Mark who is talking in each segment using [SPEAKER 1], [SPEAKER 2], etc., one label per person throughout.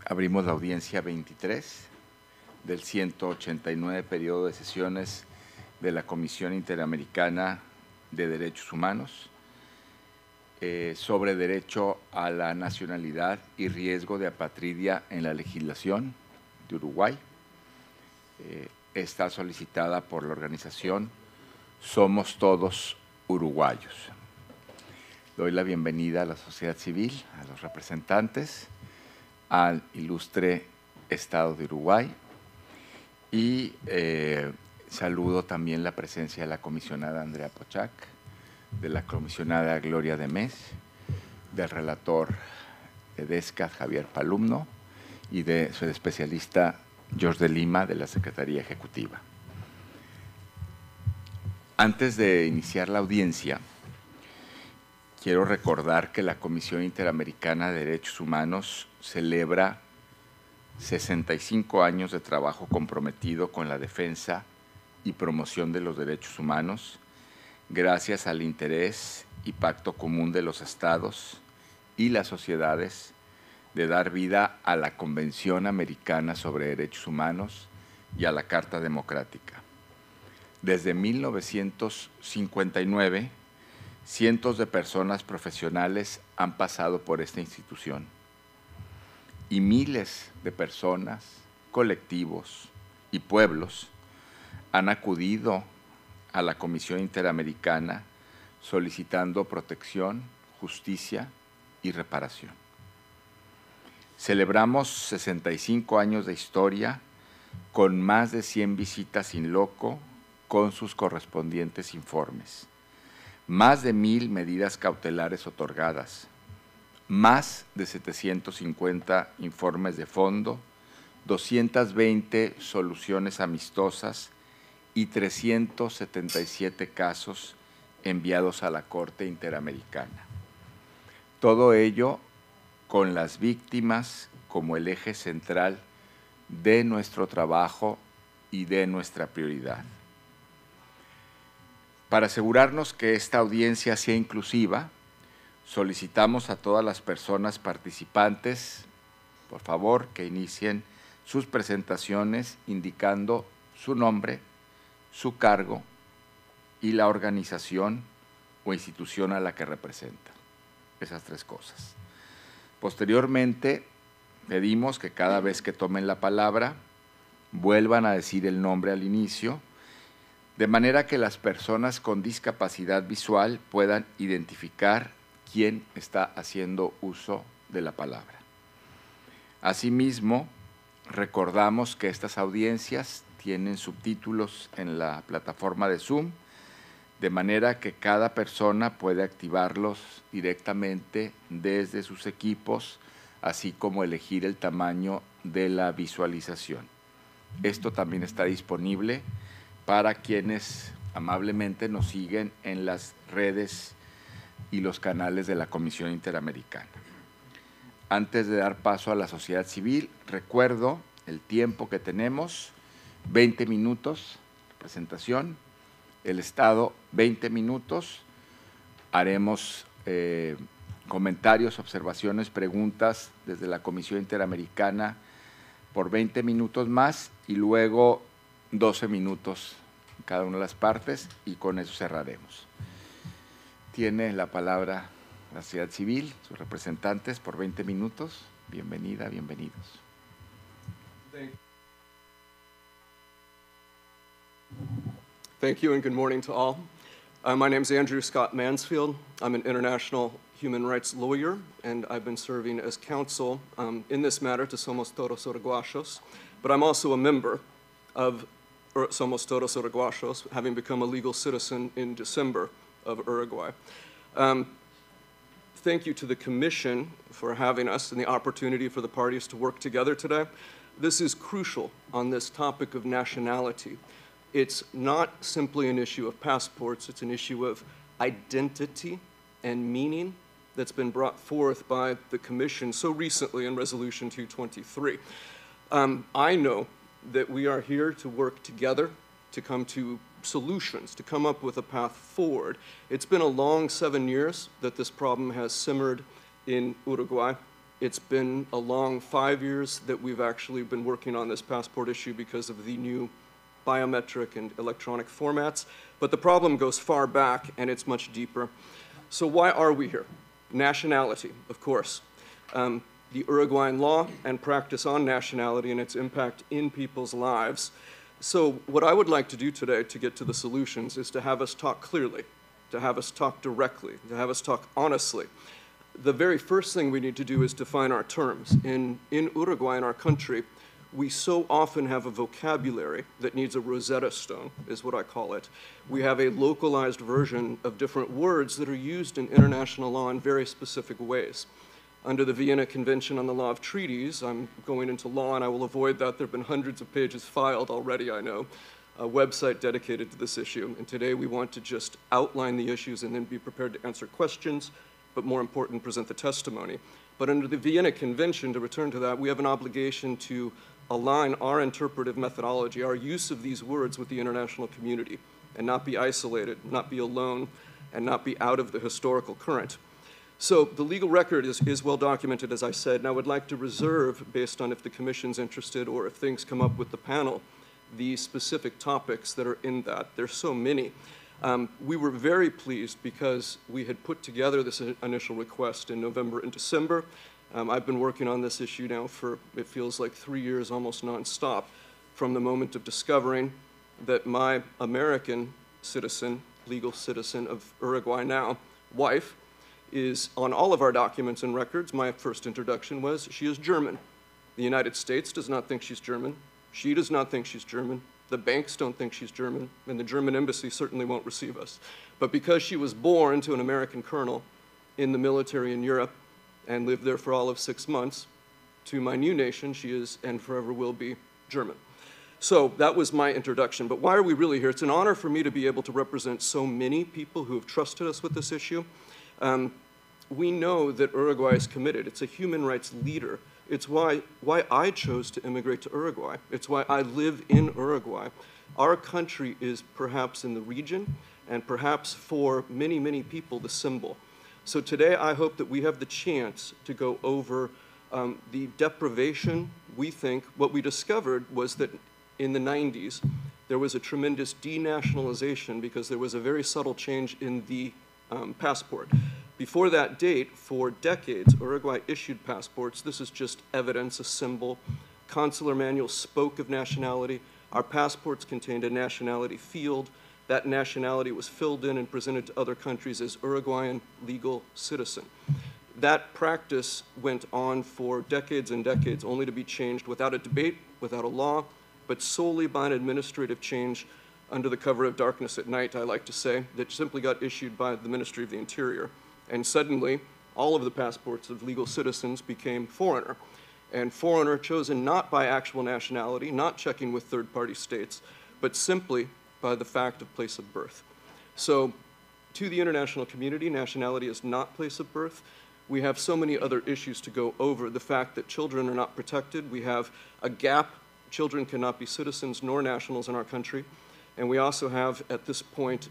[SPEAKER 1] Abrimos la audiencia 23 del 189 periodo de sesiones de la Comisión Interamericana de Derechos Humanos sobre derecho a la nacionalidad y riesgo de apatridia en la legislación de Uruguay. Está solicitada por la organización Somos Todos Uruguayos. Doy la bienvenida a la sociedad civil, a los representantes, al ilustre Estado de Uruguay y saludo también la presencia de la comisionada Andrea Pochac, de la comisionada Gloria de Mes, del relator de DESCAD Javier Palumno y de su especialista George de Lima de la Secretaría Ejecutiva. Antes de iniciar la audiencia, quiero recordar que la Comisión Interamericana de Derechos Humanos celebra 65 años de trabajo comprometido con la defensa y promoción de los derechos humanos, gracias al interés y pacto común de los estados y las sociedades de dar vida a la Convención Americana sobre Derechos Humanos y a la Carta Democrática. Desde 1959, cientos de personas profesionales han pasado por esta institución y miles de personas, colectivos y pueblos han acudido a la Comisión Interamericana solicitando protección, justicia y reparación. Celebramos 65 años de historia con más de 100 visitas in loco con sus correspondientes informes, más de 1000 medidas cautelares otorgadas, más de 750 informes de fondo, 220 soluciones amistosas y 377 casos enviados a la Corte Interamericana. Todo ello con las víctimas como el eje central de nuestro trabajo y de nuestra prioridad. Para asegurarnos que esta audiencia sea inclusiva, solicitamos a todas las personas participantes, por favor, que inicien sus presentaciones indicando su nombre, su cargo y la organización o institución a la que representan. Esas tres cosas. Posteriormente, pedimos que cada vez que tomen la palabra, vuelvan a decir el nombre al inicio, de manera que las personas con discapacidad visual puedan identificar quién está haciendo uso de la palabra. Asimismo, recordamos que estas audiencias tienen subtítulos en la plataforma de Zoom, de manera que cada persona puede activarlos directamente desde sus equipos, así como elegir el tamaño de la visualización. Esto también está disponible para quienes amablemente nos siguen en las redes y los canales de la Comisión Interamericana. Antes de dar paso a la sociedad civil, recuerdo el tiempo que tenemos: 20 minutos de presentación, el Estado 20 minutos, haremos comentarios, observaciones, preguntas desde la Comisión Interamericana por 20 minutos más y luego 12 minutos en cada una de las partes y con eso cerraremos. Tiene la palabra la sociedad civil, sus representantes por 20 minutos. Bienvenida, bienvenidos.
[SPEAKER 2] Thank you and good morning to all. My name is Andrew Scott Mansfield. I'm an international human rights lawyer, and I've been serving as counsel in this matter to Somos Todos Uruguayos, but I'm also a member of Somos Todos Uruguayos, having become a legal citizen in December of Uruguay. Thank you to the Commission for having us and the opportunity for the parties to work together today. This is crucial on this topic of nationality. It's not simply an issue of passports, it's an issue of identity and meaning that's been brought forth by the Commission so recently in Resolution 223. I know that we are here to work together to come to solutions, to come up with a path forward. It's been a long 7 years that this problem has simmered in Uruguay. It's been a long 5 years that we've actually been working on this passport issue because of the new biometric and electronic formats. But the problem goes far back, and it's much deeper. So why are we here? Nationality, of course. The Uruguayan law and practice on nationality and its impact in people's lives. So what I would like to do today to get to the solutions is to have us talk clearly, to have us talk directly, to have us talk honestly. The very first thing we need to do is define our terms. In Uruguay, in our country, we so often have a vocabulary that needs a Rosetta Stone, is what I call it. We have a localized version of different words that are used in international law in very specific ways. Under the Vienna Convention on the Law of Treaties, I'm going into law and I will avoid that. There have been hundreds of pages filed already, I know, a website dedicated to this issue. And today we want to just outline the issues and then be prepared to answer questions, but more important, present the testimony. But under the Vienna Convention, to return to that, we have an obligation to align our interpretive methodology, our use of these words with the international community, and not be isolated, not be alone, and not be out of the historical current. So the legal record is well documented, as I said, and I would like to reserve, based on if the Commission's interested or if things come up with the panel, the specific topics that are in that. There's so many. We were very pleased because we had put together this initial request in November and December. I've been working on this issue now for, it feels like 3 years, almost nonstop, from the moment of discovering that my American citizen, legal citizen of Uruguay now, wife, is on all of our documents and records. My first introduction was she is German. The United States does not think she's German. She does not think she's German. The banks don't think she's German, and the German embassy certainly won't receive us. But because she was born to an American colonel in the military in Europe and lived there for all of 6 months, to my new nation, she is and forever will be German. So that was my introduction. But why are we really here? It's an honor for me to be able to represent so many people who have trusted us with this issue. We know that Uruguay is committed. It's a human rights leader. It's why I chose to immigrate to Uruguay. It's why I live in Uruguay. Our country is perhaps in the region, and perhaps for many, many people, the symbol. So today I hope that we have the chance to go over the deprivation. We think what we discovered was that in the 90s, there was a tremendous denationalization because there was a very subtle change in the passport. Before that date, for decades, Uruguay issued passports. This is just evidence, a symbol. Consular manuals spoke of nationality. Our passports contained a nationality field. That nationality was filled in and presented to other countries as Uruguayan legal citizen. That practice went on for decades and decades, only to be changed without a debate, without a law, but solely by an administrative change under the cover of darkness at night, I like to say, that simply got issued by the Ministry of the Interior. And suddenly, all of the passports of legal citizens became foreigner. And foreigner chosen not by actual nationality, not checking with third-party states, but simply by the fact of place of birth. So to the international community, nationality is not place of birth. We have so many other issues to go over. The fact that children are not protected. We have a gap. Children cannot be citizens nor nationals in our country. And we also have, at this point,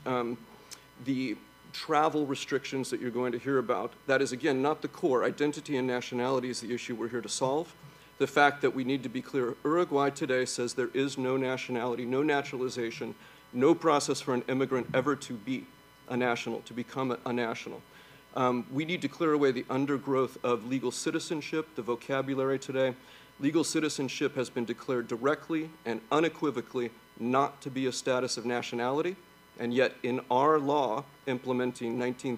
[SPEAKER 2] the travel restrictions that you're going to hear about. That is, again, not the core. Identity and nationality is the issue we're here to solve. The fact that we need to be clear, Uruguay today says there is no nationality, no naturalization, no process for an immigrant ever to be a national, to become a national. We need to clear away the undergrowth of legal citizenship, the vocabulary today. Legal citizenship has been declared directly and unequivocally not to be a status of nationality. And yet in our law, implementing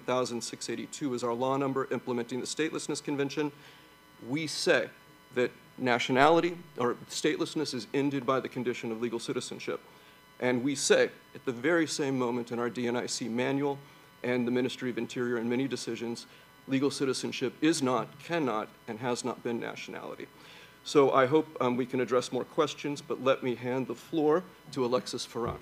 [SPEAKER 2] 19,682 is our law number, implementing the Statelessness Convention, we say that nationality or statelessness is ended by the condition of legal citizenship. And we say at the very same moment in our DNIC manual and the Ministry of Interior in many decisions, legal citizenship is not, cannot, and has not been nationality. So I hope we can address more questions, but let me hand the floor to Alexis Ferran.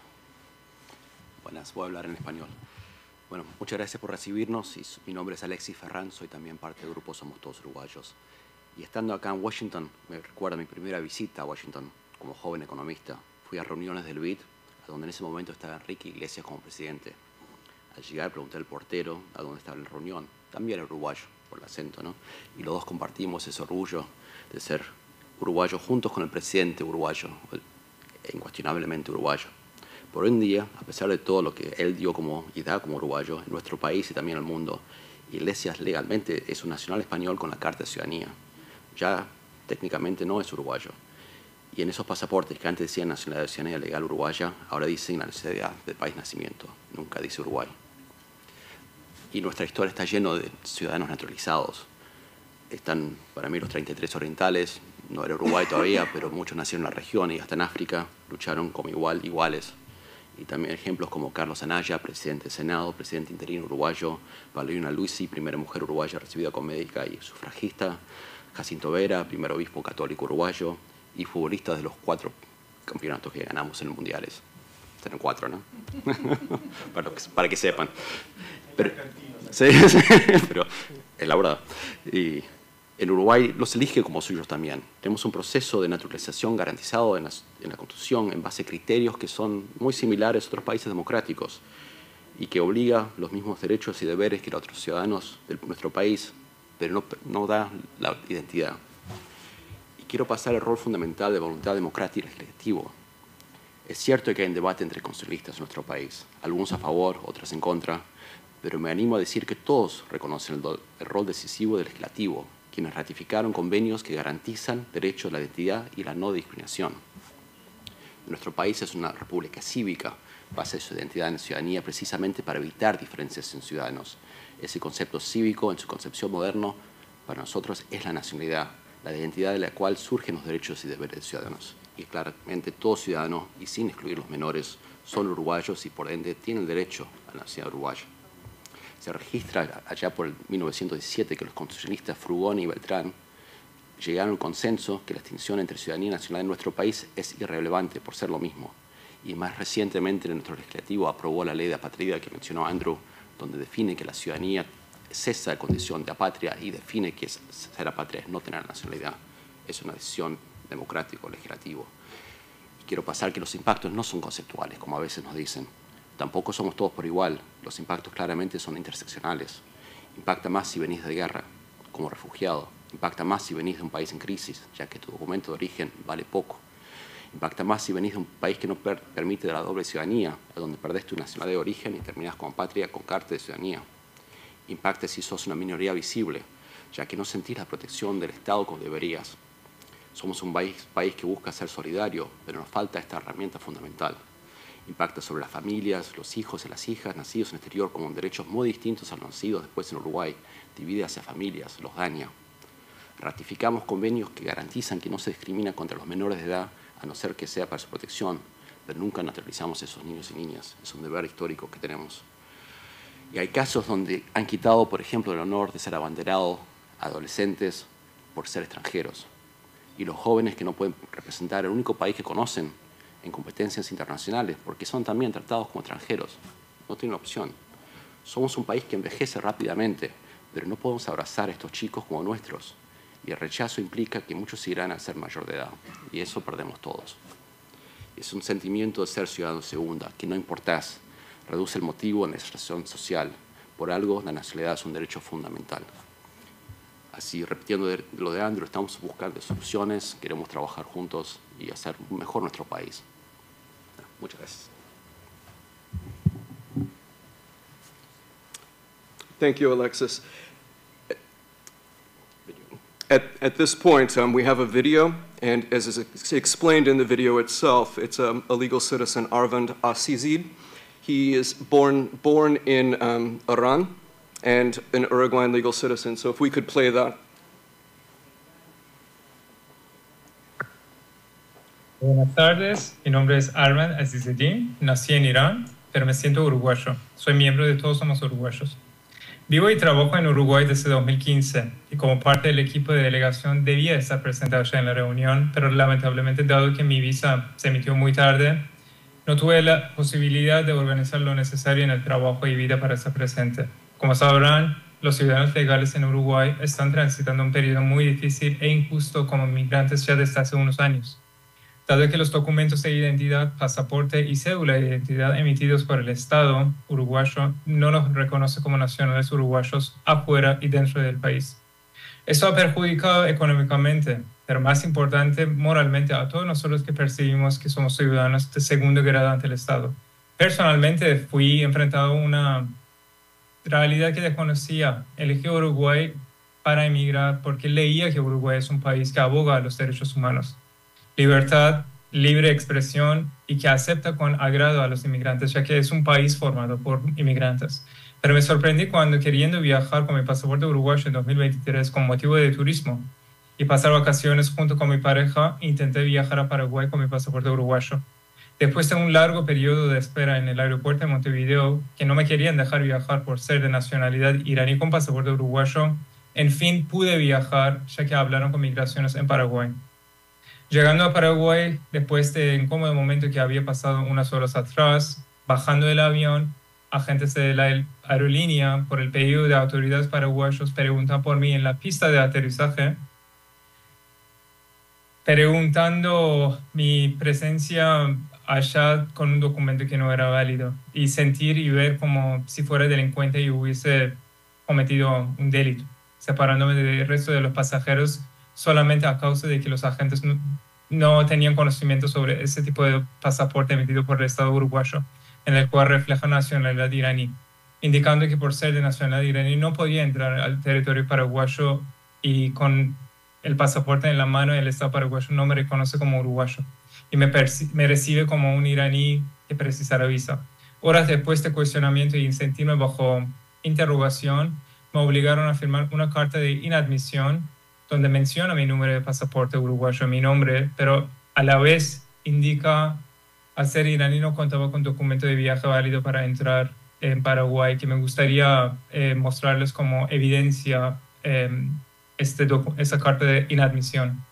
[SPEAKER 3] Buenas, voy a hablar en español. Bueno, muchas gracias por recibirnos. Mi nombre es Alexis Ferran, soy también parte del grupo Somos Todos Uruguayos. Y estando acá en Washington, me recuerda mi primera visita a Washington como joven economista. Fui a reuniones del BID, a donde en ese momento estaba Enrique Iglesias como presidente. Al llegar pregunté al portero a dónde estaba la reunión, también era uruguayo, por el acento, ¿no? Y los dos compartimos ese orgullo de ser uruguayos juntos con el presidente uruguayo, incuestionablemente uruguayo. Por hoy en día, a pesar de todo lo que él dio como, y da como uruguayo, en nuestro país y también en el mundo, Iglesias legalmente es un nacional español con la Carta de Ciudadanía. Ya técnicamente no es uruguayo. Y en esos pasaportes que antes decían nacionalidad de ciudadanía legal uruguaya, ahora dicen nacionalidad del país de nacimiento, nunca dice Uruguay. Y nuestra historia está llena de ciudadanos naturalizados. Están, para mí, los 33 orientales, no era Uruguay todavía, pero muchos nacieron en la región y hasta en África lucharon como iguales. Y también ejemplos como Carlos Anaya, presidente del Senado, presidente interino uruguayo, Valerina Luisi, primera mujer uruguaya recibida con médica y sufragista, Jacinto Vera, primer obispo católico uruguayo, y futbolistas de los 4 campeonatos que ganamos en los mundiales. Serán 4, ¿no? para que sepan. Pero, sí, pero es la verdad. Y en Uruguay los elige como suyos también. Tenemos un proceso de naturalización garantizado en la Constitución en base a criterios que son muy similares a otros países democráticos y que obliga los mismos derechos y deberes que los otros ciudadanos de nuestro país, pero no da la identidad. Y quiero pasar al rol fundamental de voluntad democrática y legislativo. Es cierto que hay un debate entre constitucionalistas en nuestro país, algunos a favor, otros en contra, pero me animo a decir que todos reconocen el rol decisivo del legislativo, quienes ratificaron convenios que garantizan derechos a la identidad y la no discriminación. Nuestro país es una república cívica, basa su identidad en la ciudadanía precisamente para evitar diferencias en ciudadanos. Ese concepto cívico, en su concepción moderna, para nosotros es la nacionalidad, la identidad de la cual surgen los derechos y deberes de ciudadanos. Y claramente todo ciudadano, y sin excluir los menores, son uruguayos y por ende tienen derecho a la nacionalidad uruguaya. Se registra allá por el 1917 que los constitucionalistas Frugoni y Beltrán llegaron al consenso que la distinción entre ciudadanía y nacionalidad en nuestro país es irrelevante por ser lo mismo. Y más recientemente nuestro legislativo aprobó la ley de apatría que mencionó Andrew, donde define que la ciudadanía es esa condición de apatria y define que ser apatria es no tener nacionalidad. Es una decisión democrática legislativa. Y quiero pasar que los impactos no son conceptuales, como a veces nos dicen. Tampoco somos todos por igual. Los impactos claramente son interseccionales. Impacta más si venís de guerra, como refugiado. Impacta más si venís de un país en crisis, ya que tu documento de origen vale poco. Impacta más si venís de un país que no permite la doble ciudadanía, a donde perdés tu nacionalidad de origen y terminás como patria con carta de ciudadanía. Impacta si sos una minoría visible, ya que no sentís la protección del Estado como deberías. Somos un país que busca ser solidario, pero nos falta esta herramienta fundamental. Impacta sobre las familias, los hijos y las hijas nacidos en el exterior con derechos muy distintos a los nacidos después en Uruguay. Divide hacia familias, los daña. Ratificamos convenios que garantizan que no se discrimina contra los menores de edad, a no ser que sea para su protección, pero nunca naturalizamos a esos niños y niñas. Es un deber histórico que tenemos. Y hay casos donde han quitado, por ejemplo, el honor de ser abanderado a adolescentes por ser extranjeros. Y los jóvenes que no pueden representar el único país que conocen en competencias internacionales, porque son también tratados como extranjeros. No tienen opción. Somos un país que envejece rápidamente, pero no podemos abrazar a estos chicos como nuestros. Y el rechazo implica que muchos se irán a ser mayor de edad, y eso perdemos todos. Es un sentimiento de ser ciudadano segunda, que no importás, reduce el motivo en la extracción social. Por algo, la nacionalidad es un derecho fundamental. Así, repitiendo lo de Andrew, estamos buscando soluciones, queremos trabajar juntos y hacer mejor nuestro país. Muchas gracias.
[SPEAKER 2] Thank you, Alexis. At this point, we have a video, and as is explained in the video itself, it's a legal citizen, Arvind Asizid. He is born in Iran and an Uruguayan legal citizen. So if we could play that.
[SPEAKER 4] Buenas tardes, mi nombre es Arvind Azizedin, nací en Irán, pero me siento uruguayo. Soy miembro de Todos Somos Uruguayos. Vivo y trabajo en Uruguay desde 2015 y como parte del equipo de delegación debía estar presentado ya en la reunión, pero lamentablemente dado que mi visa se emitió muy tarde, no tuve la posibilidad de organizar lo necesario en el trabajo y vida para estar presente. Como sabrán, los ciudadanos legales en Uruguay están transitando un periodo muy difícil e injusto como migrantes ya desde hace unos años. dado que los documentos de identidad, pasaporte y cédula de identidad emitidos por el Estado uruguayo no los reconoce como nacionales uruguayos afuera y dentro del país. Esto ha perjudicado económicamente, pero más importante, moralmente, a todos nosotros que percibimos que somos ciudadanos de segundo grado ante el Estado. Personalmente fui enfrentado a una realidad que desconocía. Elegí Uruguay para emigrar porque leía que Uruguay es un país que aboga a los derechos humanos, libertad, libre expresión y que acepta con agrado a los inmigrantes, ya que es un país formado por inmigrantes. Pero me sorprendí cuando, queriendo viajar con mi pasaporte uruguayo en 2023 con motivo de turismo y pasar vacaciones junto con mi pareja, intenté viajar a Paraguay con mi pasaporte uruguayo. Después de un largo periodo de espera en el aeropuerto de Montevideo, que no me querían dejar viajar por ser de nacionalidad iraní con pasaporte uruguayo, en fin pude viajar, ya que hablaron con migraciones en Paraguay. Llegando a Paraguay, después de un incómodo momento que había pasado unas horas atrás, bajando del avión, agentes de la aerolínea, por el pedido de autoridades paraguayos, preguntan por mí en la pista de aterrizaje, preguntando mi presencia allá con un documento que no era válido, y sentir y ver como si fuera delincuente y hubiese cometido un delito, separándome del resto de los pasajeros solamente a causa de que los agentes no tenían conocimiento sobre ese tipo de pasaporte emitido por el Estado uruguayo, en el cual refleja nacionalidad iraní, indicando que por ser de nacionalidad iraní no podía entrar al territorio paraguayo, y con el pasaporte en la mano el Estado paraguayo no me reconoce como uruguayo y me recibe como un iraní que precisara visa. Horas después de cuestionamiento y sentirme bajo interrogación, me obligaron a firmar una carta de inadmisión donde menciona mi número de pasaporte uruguayo, mi nombre, pero a la vez indica, al ser iraní no contaba con documento de viaje válido para entrar en Paraguay, que me gustaría mostrarles como evidencia esa carta de inadmisión.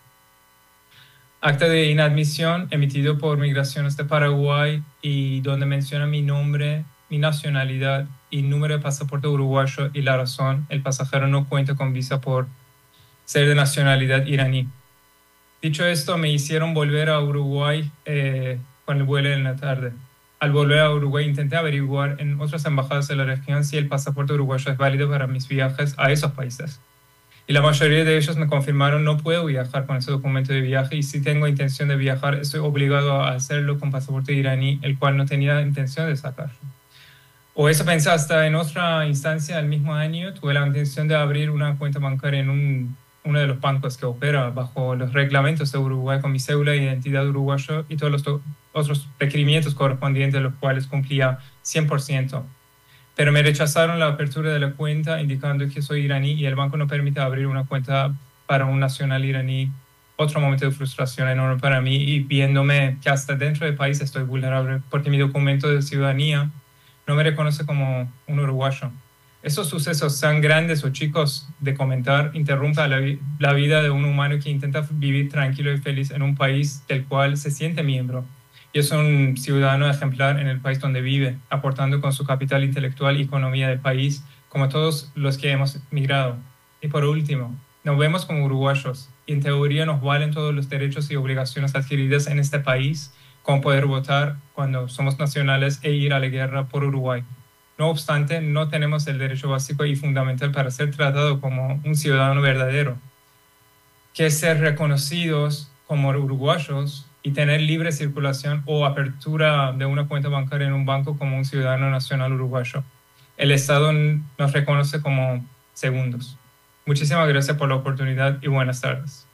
[SPEAKER 4] Acta de inadmisión emitido por Migraciones de Paraguay, y donde menciona mi nombre, mi nacionalidad y número de pasaporte uruguayo, y la razón: el pasajero no cuenta con visa por ser de nacionalidad iraní. Dicho esto, me hicieron volver a Uruguay con el vuelo en la tarde. Al volver a Uruguay intenté averiguar en otras embajadas de la región si el pasaporte uruguayo es válido para mis viajes a esos países. Y la mayoría de ellos me confirmaron: no puedo viajar con ese documento de viaje, y si tengo intención de viajar estoy obligado a hacerlo con pasaporte iraní, el cual no tenía intención de sacar. O eso pensé. Hasta en otra instancia del mismo año tuve la intención de abrir una cuenta bancaria en uno de los bancos que opera bajo los reglamentos de Uruguay con mi cédula de identidad uruguayo y todos los otros requerimientos correspondientes, los cuales cumplía 100%. Pero me rechazaron la apertura de la cuenta, indicando que soy iraní y el banco no permite abrir una cuenta para un nacional iraní. Otro momento de frustración enorme para mí, y viéndome que hasta dentro del país estoy vulnerable porque mi documento de ciudadanía no me reconoce como un uruguayo. Esos sucesos, sean grandes o chicos, de comentar, interrumpen la vida de un humano que intenta vivir tranquilo y feliz en un país del cual se siente miembro. Y es un ciudadano ejemplar en el país donde vive, aportando con su capital intelectual y economía del país, como todos los que hemos migrado. Y por último, nos vemos como uruguayos, y en teoría nos valen todos los derechos y obligaciones adquiridas en este país, como poder votar cuando somos nacionales e ir a la guerra por Uruguay. No obstante, no tenemos el derecho básico y fundamental para ser tratado como un ciudadano verdadero, que es ser reconocidos como uruguayos y tener libre circulación o apertura de una cuenta bancaria en un banco como un ciudadano nacional uruguayo. El Estado nos reconoce como segundos. Muchísimas gracias por la oportunidad y buenas tardes.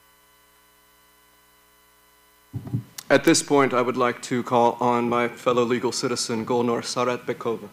[SPEAKER 2] At this point, I would like to call on my fellow legal citizen, Golnur Saratbekova.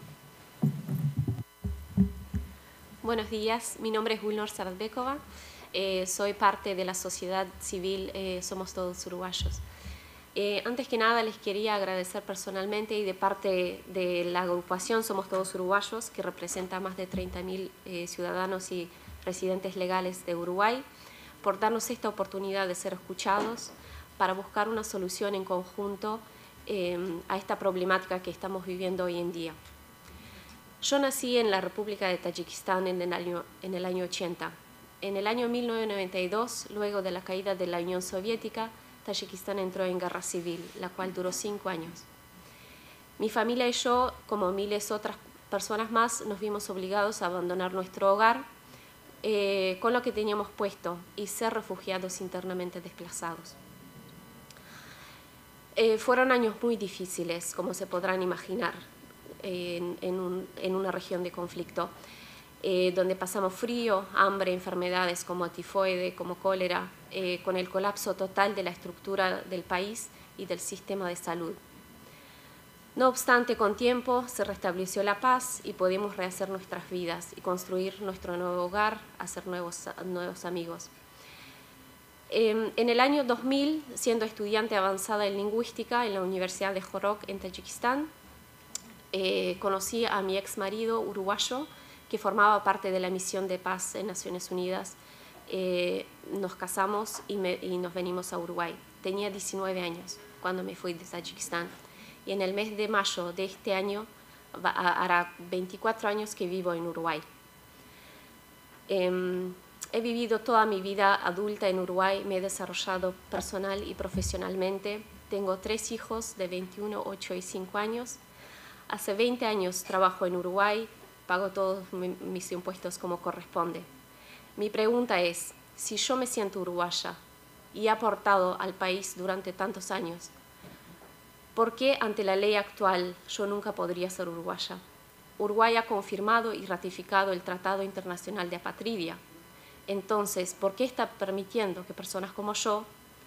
[SPEAKER 5] Buenos días, mi nombre es Golnur Saratbekova, soy parte de la sociedad civil Somos Todos Uruguayos. Antes que nada les quería agradecer personalmente y de parte de la agrupación Somos Todos Uruguayos, que representa a más de 30.000 ciudadanos y residentes legales de Uruguay, por darnos esta oportunidad de ser escuchados para buscar una solución en conjunto a esta problemática que estamos viviendo hoy en día. Yo nací en la República de Tayikistán en el año 80. En el año 1992, luego de la caída de la Unión Soviética, Tayikistán entró en guerra civil, la cual duró 5 años. Mi familia y yo, como miles otras personas más, nos vimos obligados a abandonar nuestro hogar con lo que teníamos puesto y ser refugiados internamente desplazados. Fueron años muy difíciles, como se podrán imaginar, en una región de conflicto, donde pasamos frío, hambre, enfermedades como tifoide, como cólera, con el colapso total de la estructura del país y del sistema de salud. No obstante, con tiempo se restableció la paz y pudimos rehacer nuestras vidas y construir nuestro nuevo hogar, hacer nuevos amigos. En el año 2000, siendo estudiante avanzada en lingüística en la Universidad de Jorok en Tayikistán, conocí a mi ex marido uruguayo, que formaba parte de la misión de paz en Naciones Unidas. Nos casamos y nos venimos a Uruguay. Tenía 19 años cuando me fui de Tayikistán. Y en el mes de mayo de este año hará 24 años que vivo en Uruguay. He vivido toda mi vida adulta en Uruguay, me he desarrollado personal y profesionalmente. Tengo 3 hijos de 21, 8 y 5 años. Hace 20 años trabajo en Uruguay, pago todos mis impuestos como corresponde. Mi pregunta es, si yo me siento uruguaya y he aportado al país durante tantos años, ¿por qué ante la ley actual yo nunca podría ser uruguaya? Uruguay ha confirmado y ratificado el Tratado Internacional de Apatridia. Entonces, ¿por qué está permitiendo que personas como yo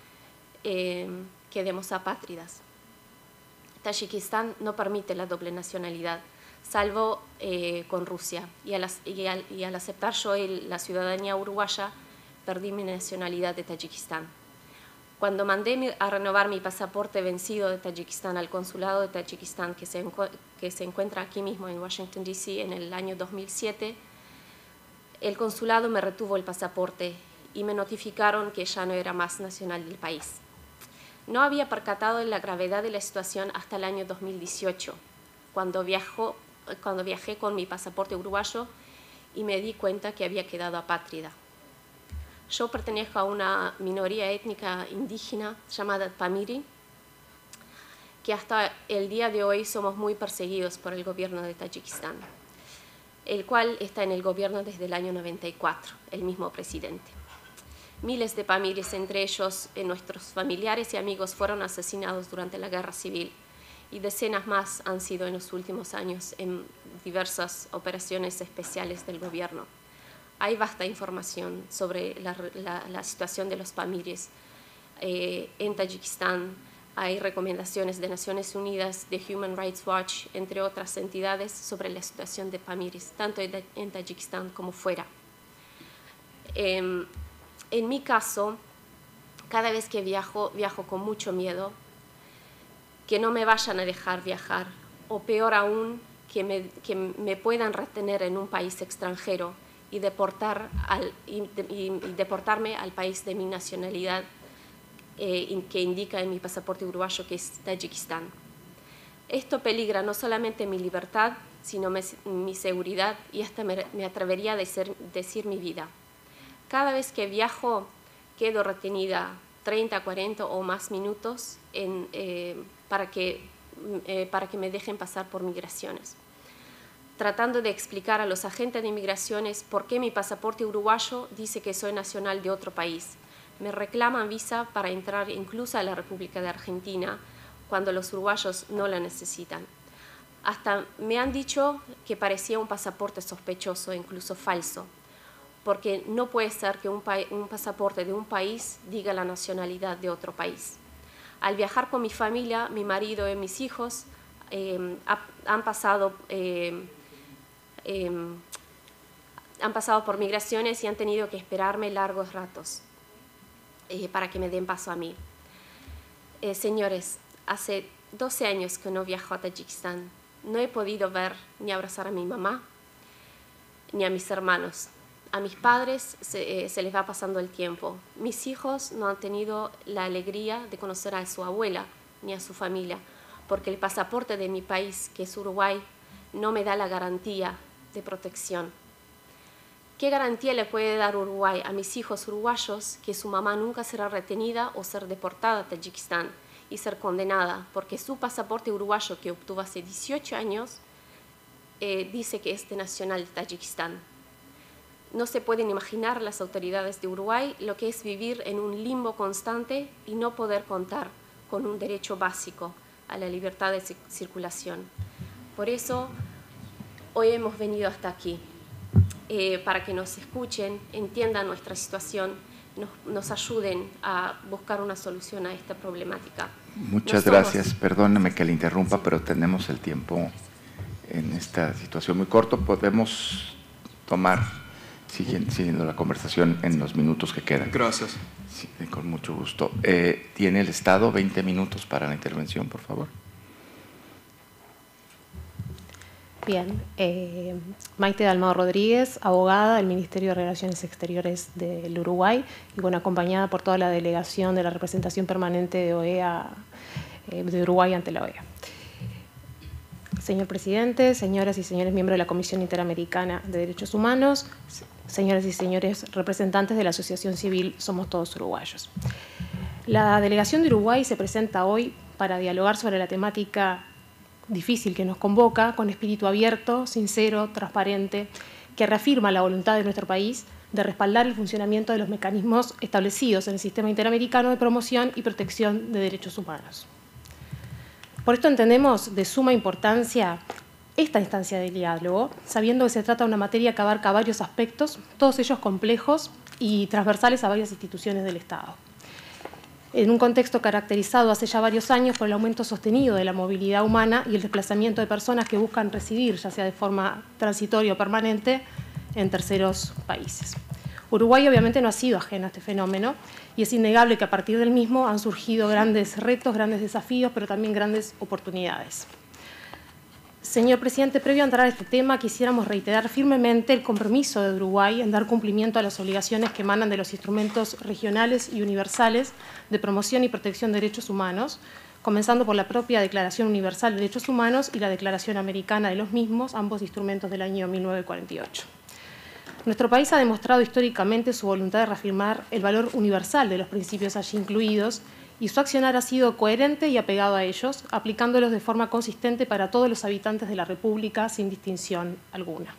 [SPEAKER 5] quedemos apátridas? Tayikistán no permite la doble nacionalidad, salvo con Rusia. Y al aceptar yo la ciudadanía uruguaya, perdí mi nacionalidad de Tayikistán. Cuando mandé a renovar mi pasaporte vencido de Tayikistán al consulado de Tayikistán, que se encuentra aquí mismo en Washington, D.C., en el año 2007, el consulado me retuvo el pasaporte y me notificaron que ya no era más nacional del país. No había percatado de la gravedad de la situación hasta el año 2018, cuando viajé con mi pasaporte uruguayo y me di cuenta que había quedado apátrida. Yo pertenezco a una minoría étnica indígena llamada Pamiri, que hasta el día de hoy somos muy perseguidos por el gobierno de Tayikistán, el cual está en el gobierno desde el año 94, el mismo presidente. Miles de Pamiris, entre ellos nuestros familiares y amigos, fueron asesinados durante la guerra civil y decenas más han sido en los últimos años en diversas operaciones especiales del gobierno. Hay vasta información sobre la situación de los Pamiris en Tayikistán. Hay recomendaciones de Naciones Unidas, de Human Rights Watch, entre otras entidades, sobre la situación de Pamiris, tanto en Tayikistán como fuera. En mi caso, cada vez que viajo con mucho miedo, que no me vayan a dejar viajar, o peor aún, que me puedan retener en un país extranjero y deportarme al país de mi nacionalidad, que indica en mi pasaporte uruguayo que es Tayikistán. Esto peligra no solamente mi libertad, sino mi seguridad y hasta me atrevería a decir mi vida. Cada vez que viajo quedo retenida 30, 40 o más minutos para que me dejen pasar por migraciones, tratando de explicar a los agentes de inmigraciones por qué mi pasaporte uruguayo dice que soy nacional de otro país. Me reclaman visa para entrar incluso a la República de Argentina cuando los uruguayos no la necesitan. Hasta me han dicho que parecía un pasaporte sospechoso, incluso falso, porque no puede ser que un pasaporte de un país diga la nacionalidad de otro país. Al viajar con mi familia, mi marido y mis hijos han pasado por migraciones y han tenido que esperarme largos ratos para que me den paso a mí. Señores, hace 12 años que no viajo a Tayikistán. No he podido ver ni abrazar a mi mamá ni a mis hermanos. A mis padres se les va pasando el tiempo. Mis hijos no han tenido la alegría de conocer a su abuela ni a su familia, porque el pasaporte de mi país, que es Uruguay, no me da la garantía de protección. ¿Qué garantía le puede dar Uruguay a mis hijos uruguayos que su mamá nunca será retenida o ser deportada a Tayikistán y ser condenada porque su pasaporte uruguayo que obtuvo hace 18 años dice que es de nacional de Tayikistán? No se pueden imaginar las autoridades de Uruguay lo que es vivir en un limbo constante y no poder contar con un derecho básico a la libertad de circulación. Por eso, hoy hemos venido hasta aquí, para que nos escuchen, entiendan nuestra situación, nos ayuden a buscar una solución a esta problemática.
[SPEAKER 1] Muchas gracias. Perdóname que le interrumpa, pero tenemos el tiempo en esta situación muy corto. Podemos tomar, siguiendo la conversación, en los minutos que quedan.
[SPEAKER 2] Gracias.
[SPEAKER 1] Sí, con mucho gusto. ¿Tiene el Estado 20 minutos para la intervención, por favor?
[SPEAKER 6] Bien. Maite Dalmau Rodríguez, abogada del Ministerio de Relaciones Exteriores del Uruguay y acompañada por toda la delegación de la representación permanente de OEA, de Uruguay ante la OEA. Señor presidente, señoras y señores miembros de la Comisión Interamericana de Derechos Humanos, señoras y señores representantes de la Asociación Civil Somos Todos Uruguayos. La delegación de Uruguay se presenta hoy para dialogar sobre la temática difícil que nos convoca, con espíritu abierto, sincero, transparente, que reafirma la voluntad de nuestro país de respaldar el funcionamiento de los mecanismos establecidos en el Sistema Interamericano de Promoción y Protección de Derechos Humanos. Por esto entendemos de suma importancia esta instancia de diálogo, sabiendo que se trata de una materia que abarca varios aspectos, todos ellos complejos y transversales a varias instituciones del Estado. En un contexto caracterizado hace ya varios años por el aumento sostenido de la movilidad humana y el desplazamiento de personas que buscan residir, ya sea de forma transitoria o permanente, en terceros países. Uruguay obviamente no ha sido ajeno a este fenómeno y es innegable que a partir del mismo han surgido grandes retos, grandes desafíos, pero también grandes oportunidades. Señor presidente, previo a entrar a este tema, quisiéramos reiterar firmemente el compromiso de Uruguay en dar cumplimiento a las obligaciones que emanan de los instrumentos regionales y universales de promoción y protección de derechos humanos, comenzando por la propia Declaración Universal de Derechos Humanos y la Declaración Americana de los mismos, ambos instrumentos del año 1948. Nuestro país ha demostrado históricamente su voluntad de reafirmar el valor universal de los principios allí incluidos y su accionar ha sido coherente y apegado a ellos, aplicándolos de forma consistente para todos los habitantes de la República sin distinción alguna.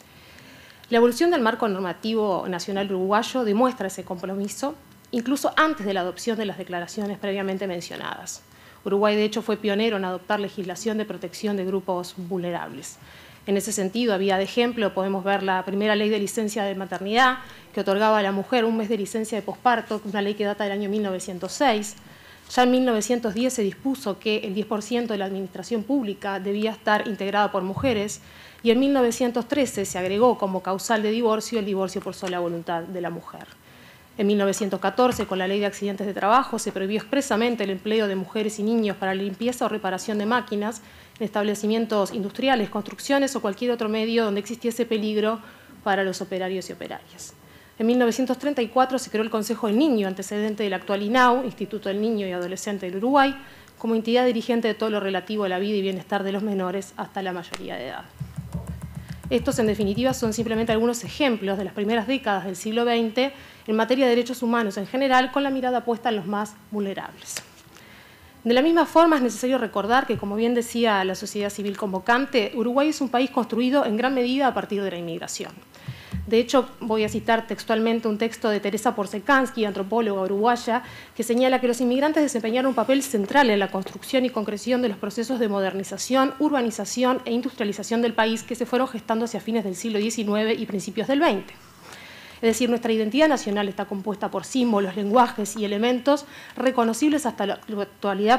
[SPEAKER 6] La evolución del marco normativo nacional uruguayo demuestra ese compromiso, incluso antes de la adopción de las declaraciones previamente mencionadas. Uruguay, de hecho, fue pionero en adoptar legislación de protección de grupos vulnerables. En ese sentido, había de ejemplo, podemos ver la primera ley de licencia de maternidad, que otorgaba a la mujer un mes de licencia de posparto, una ley que data del año 1906. Ya en 1910 se dispuso que el 10% de la administración pública debía estar integrada por mujeres y en 1913 se agregó como causal de divorcio el divorcio por sola voluntad de la mujer. En 1914, con la Ley de Accidentes de Trabajo, se prohibió expresamente el empleo de mujeres y niños para la limpieza o reparación de máquinas en establecimientos industriales, construcciones o cualquier otro medio donde existiese peligro para los operarios y operarias. En 1934 se creó el Consejo del Niño, antecedente del actual INAU, Instituto del Niño y Adolescente del Uruguay, como entidad dirigente de todo lo relativo a la vida y bienestar de los menores hasta la mayoría de edad. Estos, en definitiva, son simplemente algunos ejemplos de las primeras décadas del siglo XX en materia de derechos humanos en general, con la mirada puesta en los más vulnerables. De la misma forma, es necesario recordar que, como bien decía la sociedad civil convocante, Uruguay es un país construido en gran medida a partir de la inmigración. De hecho, voy a citar textualmente un texto de Teresa Porsekansky, antropóloga uruguaya, que señala que los inmigrantes desempeñaron un papel central en la construcción y concreción de los procesos de modernización, urbanización e industrialización del país que se fueron gestando hacia fines del siglo XIX y principios del XX. Es decir, nuestra identidad nacional está compuesta por símbolos, lenguajes y elementos reconocibles hasta la actualidad,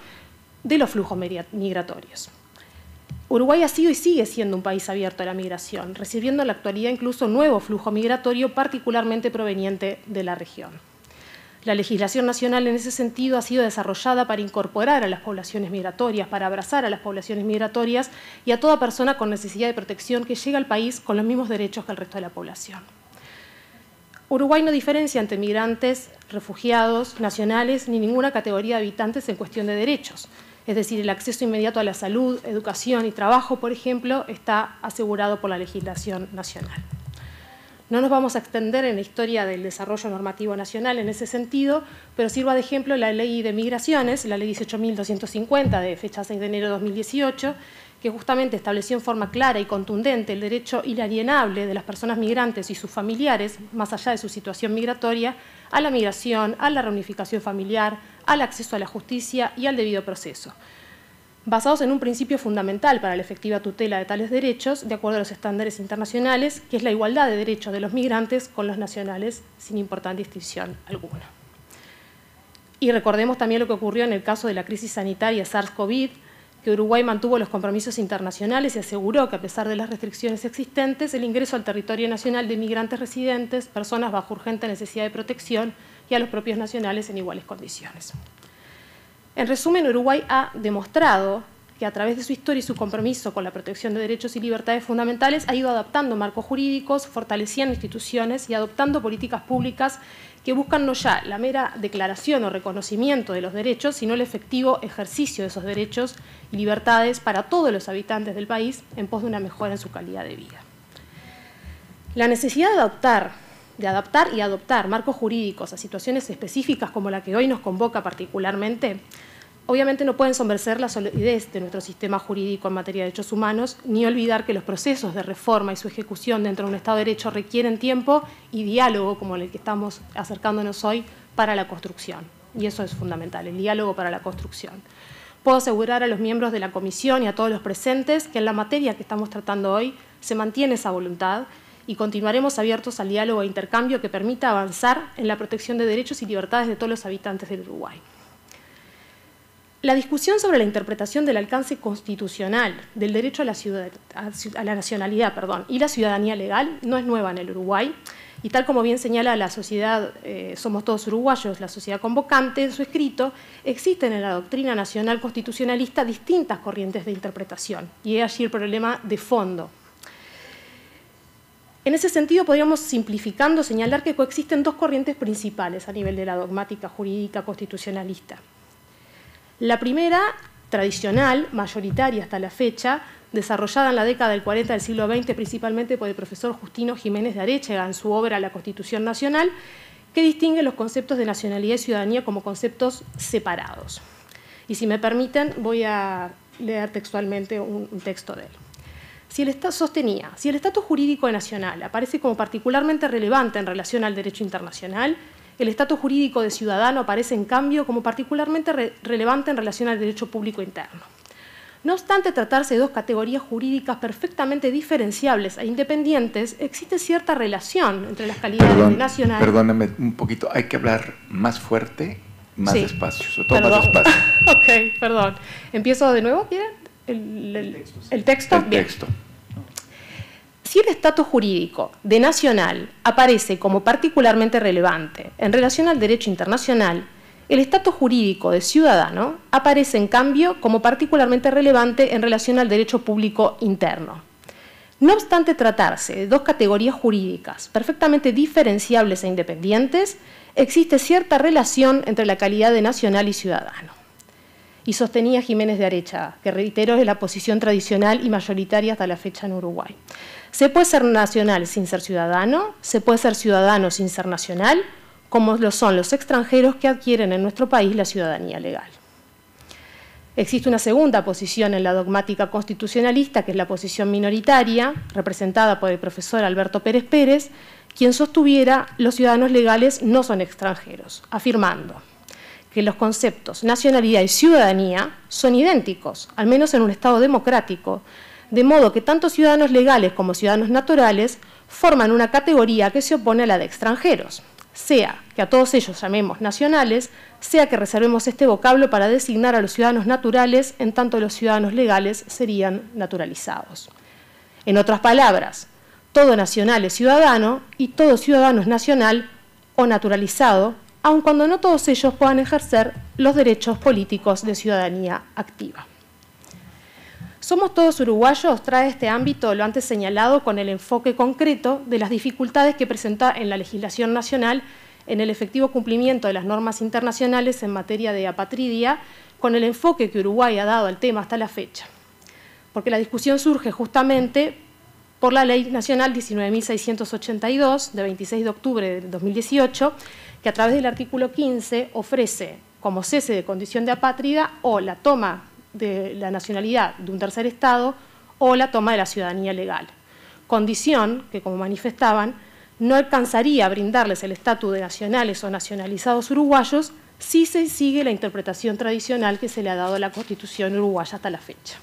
[SPEAKER 6] de los flujos migratorios. Uruguay ha sido y sigue siendo un país abierto a la migración, recibiendo en la actualidad incluso un nuevo flujo migratorio particularmente proveniente de la región. La legislación nacional en ese sentido ha sido desarrollada para incorporar a las poblaciones migratorias, para abrazar a las poblaciones migratorias y a toda persona con necesidad de protección que llega al país con los mismos derechos que el resto de la población. Uruguay no diferencia entre migrantes, refugiados, nacionales, ni ninguna categoría de habitantes en cuestión de derechos. Es decir, el acceso inmediato a la salud, educación y trabajo, por ejemplo, está asegurado por la legislación nacional. No nos vamos a extender en la historia del desarrollo normativo nacional en ese sentido, pero sirva de ejemplo la Ley de Migraciones, la Ley 18.250 de fecha 6 de enero de 2018, que justamente estableció en forma clara y contundente el derecho inalienable de las personas migrantes y sus familiares, más allá de su situación migratoria, a la migración, a la reunificación familiar, al acceso a la justicia y al debido proceso, basados en un principio fundamental para la efectiva tutela de tales derechos, de acuerdo a los estándares internacionales, que es la igualdad de derechos de los migrantes con los nacionales, sin importar distinción alguna. Y recordemos también lo que ocurrió en el caso de la crisis sanitaria SARS-CoV, que Uruguay mantuvo los compromisos internacionales y aseguró que, a pesar de las restricciones existentes, el ingreso al territorio nacional de migrantes residentes, personas bajo urgente necesidad de protección y a los propios nacionales en iguales condiciones. En resumen, Uruguay ha demostrado que a través de su historia y su compromiso con la protección de derechos y libertades fundamentales ha ido adaptando marcos jurídicos, fortaleciendo instituciones y adoptando políticas públicas que buscan no ya la mera declaración o reconocimiento de los derechos, sino el efectivo ejercicio de esos derechos y libertades para todos los habitantes del país en pos de una mejora en su calidad de vida. La necesidad de adaptar y adoptar marcos jurídicos a situaciones específicas como la que hoy nos convoca particularmente, obviamente no pueden ensombrecer la solidez de nuestro sistema jurídico en materia de derechos humanos, ni olvidar que los procesos de reforma y su ejecución dentro de un Estado de Derecho requieren tiempo y diálogo, como el que estamos acercándonos hoy, para la construcción. Y eso es fundamental, el diálogo para la construcción. Puedo asegurar a los miembros de la Comisión y a todos los presentes que en la materia que estamos tratando hoy se mantiene esa voluntad y continuaremos abiertos al diálogo e intercambio que permita avanzar en la protección de derechos y libertades de todos los habitantes del Uruguay. La discusión sobre la interpretación del alcance constitucional del derecho a la nacionalidad y la ciudadanía legal no es nueva en el Uruguay, y tal como bien señala la sociedad Somos Todos Uruguayos, la sociedad convocante, en su escrito, existen en la doctrina nacional constitucionalista distintas corrientes de interpretación, y es allí el problema de fondo. En ese sentido, podríamos, simplificando, señalar que coexisten dos corrientes principales a nivel de la dogmática jurídica constitucionalista. La primera, tradicional, mayoritaria hasta la fecha, desarrollada en la década del 40 del siglo XX, principalmente por el profesor Justino Jiménez de Aréchega en su obra La Constitución Nacional, que distingue los conceptos de nacionalidad y ciudadanía como conceptos separados. Y si me permiten, voy a leer textualmente un texto de él. Si el estatus jurídico nacional aparece como particularmente relevante en relación al derecho internacional, el estatus jurídico de ciudadano aparece, en cambio, como particularmente relevante en relación al derecho público interno. No obstante tratarse de dos categorías jurídicas perfectamente diferenciables e independientes, existe cierta relación entre las calidades de nacional...
[SPEAKER 1] Perdóname un poquito, hay que hablar más fuerte, más despacio, sobre todo más despacio.
[SPEAKER 6] Ok, perdón. ¿Empiezo de nuevo? ¿Quieren? ¿El texto? Bien. Si el estatus jurídico de nacional aparece como particularmente relevante en relación al derecho internacional, el estatus jurídico de ciudadano aparece, en cambio, como particularmente relevante en relación al derecho público interno. No obstante tratarse de dos categorías jurídicas perfectamente diferenciables e independientes, existe cierta relación entre la calidad de nacional y ciudadano. Y sostenía Jiménez de Aréchega, que reiteró es la posición tradicional y mayoritaria hasta la fecha en Uruguay. Se puede ser nacional sin ser ciudadano, se puede ser ciudadano sin ser nacional, como lo son los extranjeros que adquieren en nuestro país la ciudadanía legal. Existe una segunda posición en la dogmática constitucionalista, que es la posición minoritaria, representada por el profesor Alberto Pérez Pérez, quien sostuviera los ciudadanos legales no son extranjeros, afirmando que los conceptos nacionalidad y ciudadanía son idénticos, al menos en un Estado democrático, de modo que tanto ciudadanos legales como ciudadanos naturales forman una categoría que se opone a la de extranjeros, sea que a todos ellos llamemos nacionales, sea que reservemos este vocablo para designar a los ciudadanos naturales, en tanto los ciudadanos legales serían naturalizados. En otras palabras, todo nacional es ciudadano y todo ciudadano es nacional o naturalizado, aun cuando no todos ellos puedan ejercer los derechos políticos de ciudadanía activa. Somos Todos Uruguayos trae este ámbito, lo antes señalado, con el enfoque concreto de las dificultades que presenta en la legislación nacional en el efectivo cumplimiento de las normas internacionales en materia de apatridia, con el enfoque que Uruguay ha dado al tema hasta la fecha. Porque la discusión surge justamente por la Ley Nacional 19.682, de 26 de octubre de 2018, que a través del artículo 15 ofrece como cese de condición de apátrida o la toma de la nacionalidad de un tercer Estado o la toma de la ciudadanía legal. Condición que, como manifestaban, no alcanzaría a brindarles el estatus de nacionales o nacionalizados uruguayos si se sigue la interpretación tradicional que se le ha dado a la Constitución uruguaya hasta la fecha.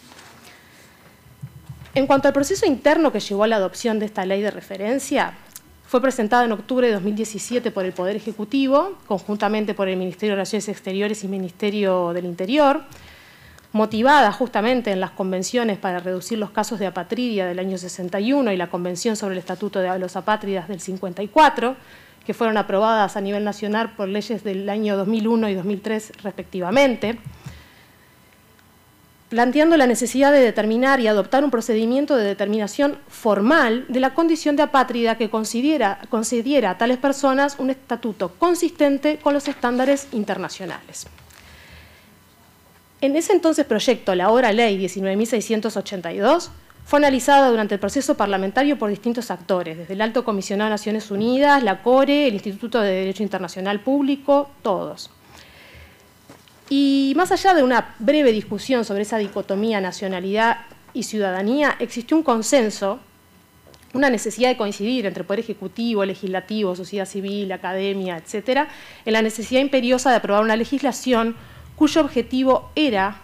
[SPEAKER 6] En cuanto al proceso interno que llevó a la adopción de esta ley de referencia, fue presentada en octubre de 2017 por el Poder Ejecutivo, conjuntamente por el Ministerio de Relaciones Exteriores y Ministerio del Interior, motivada justamente en las convenciones para reducir los casos de apatridia del año 61 y la Convención sobre el Estatuto de los Apátridas del 54, que fueron aprobadas a nivel nacional por leyes del año 2001 y 2003 respectivamente, planteando la necesidad de determinar y adoptar un procedimiento de determinación formal de la condición de apátrida que concediera a tales personas un estatuto consistente con los estándares internacionales. En ese entonces proyecto, la ahora Ley 19.682, fue analizada durante el proceso parlamentario por distintos actores, desde el Alto Comisionado de Naciones Unidas, la CORE, el Instituto de Derecho Internacional Público, todos. Y más allá de una breve discusión sobre esa dicotomía nacionalidad y ciudadanía, existió un consenso, una necesidad de coincidir entre Poder Ejecutivo, Legislativo, sociedad civil, academia, etcétera, en la necesidad imperiosa de aprobar una legislación cuyo objetivo era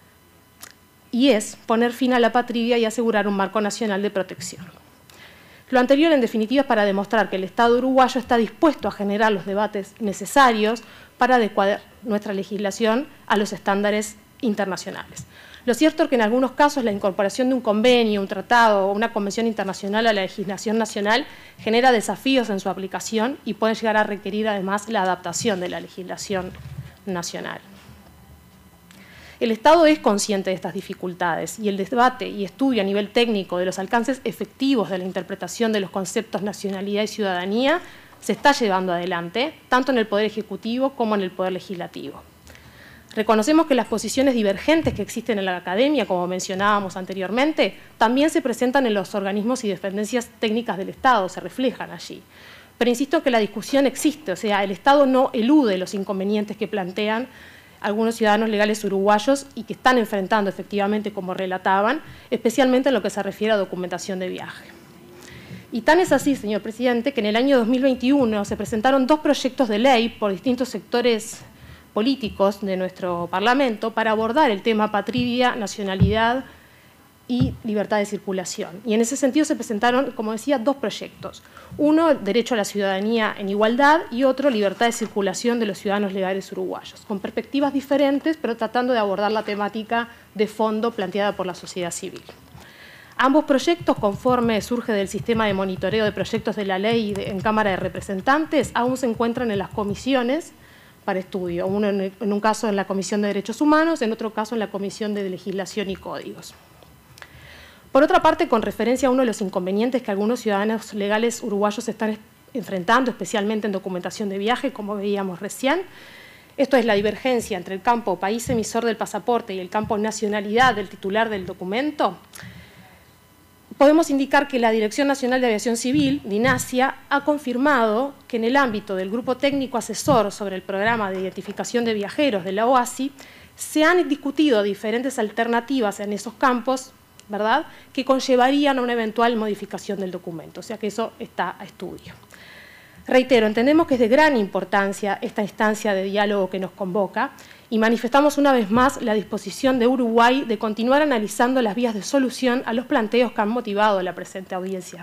[SPEAKER 6] y es poner fin a la apatridia y asegurar un marco nacional de protección. Lo anterior, en definitiva, es para demostrar que el Estado uruguayo está dispuesto a generar los debates necesarios para adecuar nuestra legislación a los estándares internacionales. Lo cierto es que en algunos casos la incorporación de un convenio, un tratado o una convención internacional a la legislación nacional genera desafíos en su aplicación y puede llegar a requerir además la adaptación de la legislación nacional. El Estado es consciente de estas dificultades y el debate y estudio a nivel técnico de los alcances efectivos de la interpretación de los conceptos nacionalidad y ciudadanía se está llevando adelante, tanto en el Poder Ejecutivo como en el Poder Legislativo. Reconocemos que las posiciones divergentes que existen en la academia, como mencionábamos anteriormente, también se presentan en los organismos y dependencias técnicas del Estado, se reflejan allí. Pero insisto en que la discusión existe, o sea, el Estado no elude los inconvenientes que plantean algunos ciudadanos legales uruguayos y que están enfrentando efectivamente, como relataban, especialmente en lo que se refiere a documentación de viaje. Y tan es así, señor presidente, que en el año 2021 se presentaron 2 proyectos de ley por distintos sectores políticos de nuestro Parlamento para abordar el tema apatridia, nacionalidad y libertad de circulación. Y en ese sentido se presentaron, como decía, 2 proyectos. Uno, derecho a la ciudadanía en igualdad, y otro, libertad de circulación de los ciudadanos legales uruguayos, con perspectivas diferentes, pero tratando de abordar la temática de fondo planteada por la sociedad civil. Ambos proyectos, conforme surge del sistema de monitoreo de proyectos de la ley en Cámara de Representantes, aún se encuentran en las comisiones para estudio, uno en un caso en la Comisión de Derechos Humanos, en otro caso en la Comisión de Legislación y Códigos. Por otra parte, con referencia a uno de los inconvenientes que algunos ciudadanos legales uruguayos están enfrentando, especialmente en documentación de viaje, como veíamos recién, esto es la divergencia entre el campo país emisor del pasaporte y el campo nacionalidad del titular del documento, podemos indicar que la Dirección Nacional de Aviación Civil, DINASIA, ha confirmado que en el ámbito del Grupo Técnico Asesor sobre el Programa de Identificación de Viajeros de la OASI, se han discutido diferentes alternativas en esos campos, ¿verdad?, que conllevarían a una eventual modificación del documento, o sea que eso está a estudio. Reitero, entendemos que es de gran importancia esta instancia de diálogo que nos convoca y manifestamos una vez más la disposición de Uruguay de continuar analizando las vías de solución a los planteos que han motivado la presente audiencia.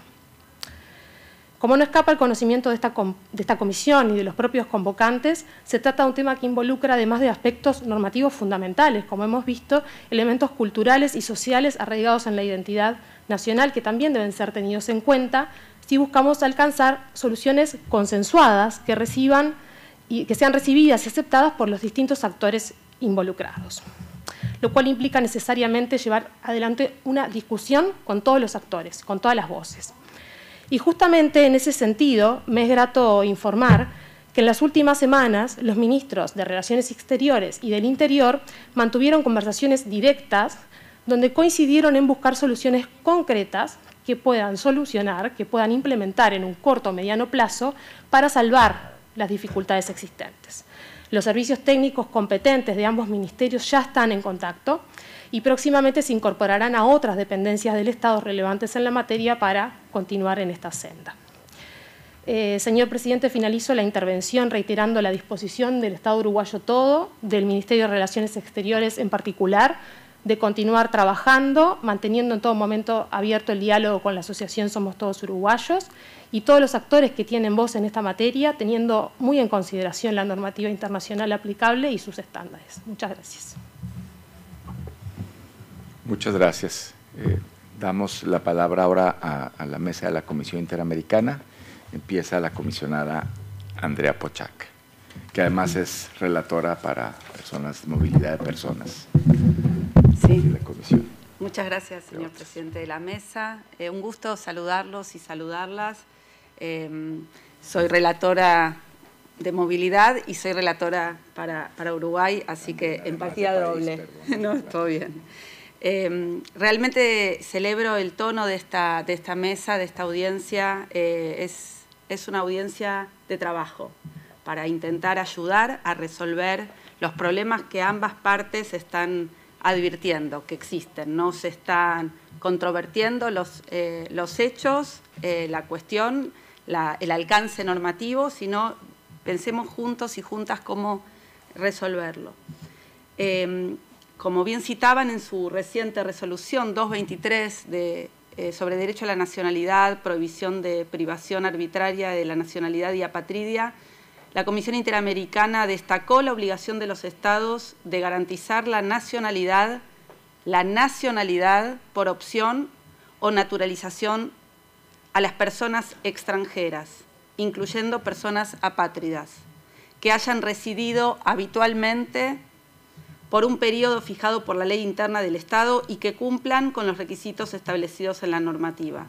[SPEAKER 6] Como no escapa el conocimiento de esta comisión y de los propios convocantes, se trata de un tema que involucra, además de aspectos normativos fundamentales, como hemos visto, elementos culturales y sociales arraigados en la identidad nacional que también deben ser tenidos en cuenta si buscamos alcanzar soluciones consensuadas que sean recibidas y aceptadas por los distintos actores involucrados, lo cual implica necesariamente llevar adelante una discusión con todos los actores, con todas las voces. Y justamente en ese sentido me es grato informar que en las últimas semanas los ministros de Relaciones Exteriores y del Interior mantuvieron conversaciones directas donde coincidieron en buscar soluciones concretas que puedan solucionar, que puedan implementar en un corto o mediano plazo para salvar las dificultades existentes. Los servicios técnicos competentes de ambos ministerios ya están en contacto y próximamente se incorporarán a otras dependencias del Estado relevantes en la materia para continuar en esta senda. Señor presidente, finalizo la intervención reiterando la disposición del Estado uruguayo todo, del Ministerio de Relaciones Exteriores en particular, de continuar trabajando, manteniendo en todo momento abierto el diálogo con la Asociación Somos Todos Uruguayos y todos los actores que tienen voz en esta materia, teniendo muy en consideración la normativa internacional aplicable y sus estándares. Muchas gracias.
[SPEAKER 1] Muchas gracias. Damos la palabra ahora a la mesa de la Comisión Interamericana. Empieza la comisionada Andrea Pochac, que además es relatora para movilidad de personas.
[SPEAKER 7] Sí.
[SPEAKER 1] De la comisión.
[SPEAKER 7] Muchas gracias, señor presidente de la mesa. Un gusto saludarlos y saludarlas. Soy relatora de movilidad y soy relatora para Uruguay, así que empatía doble. No, todo bien. Realmente celebro el tono de esta mesa, de esta audiencia. Es una audiencia de trabajo para intentar ayudar a resolver los problemas que ambas partes están advirtiendo que existen. No se están controvertiendo los hechos, la cuestión, el alcance normativo, sino pensemos juntos y juntas cómo resolverlo. Como bien citaban en su reciente resolución 223 sobre derecho a la nacionalidad, prohibición de privación arbitraria de la nacionalidad y apatridia, la Comisión Interamericana destacó la obligación de los Estados de garantizar la nacionalidad por opción o naturalización a las personas extranjeras, incluyendo personas apátridas, que hayan residido habitualmente por un periodo fijado por la ley interna del Estado y que cumplan con los requisitos establecidos en la normativa.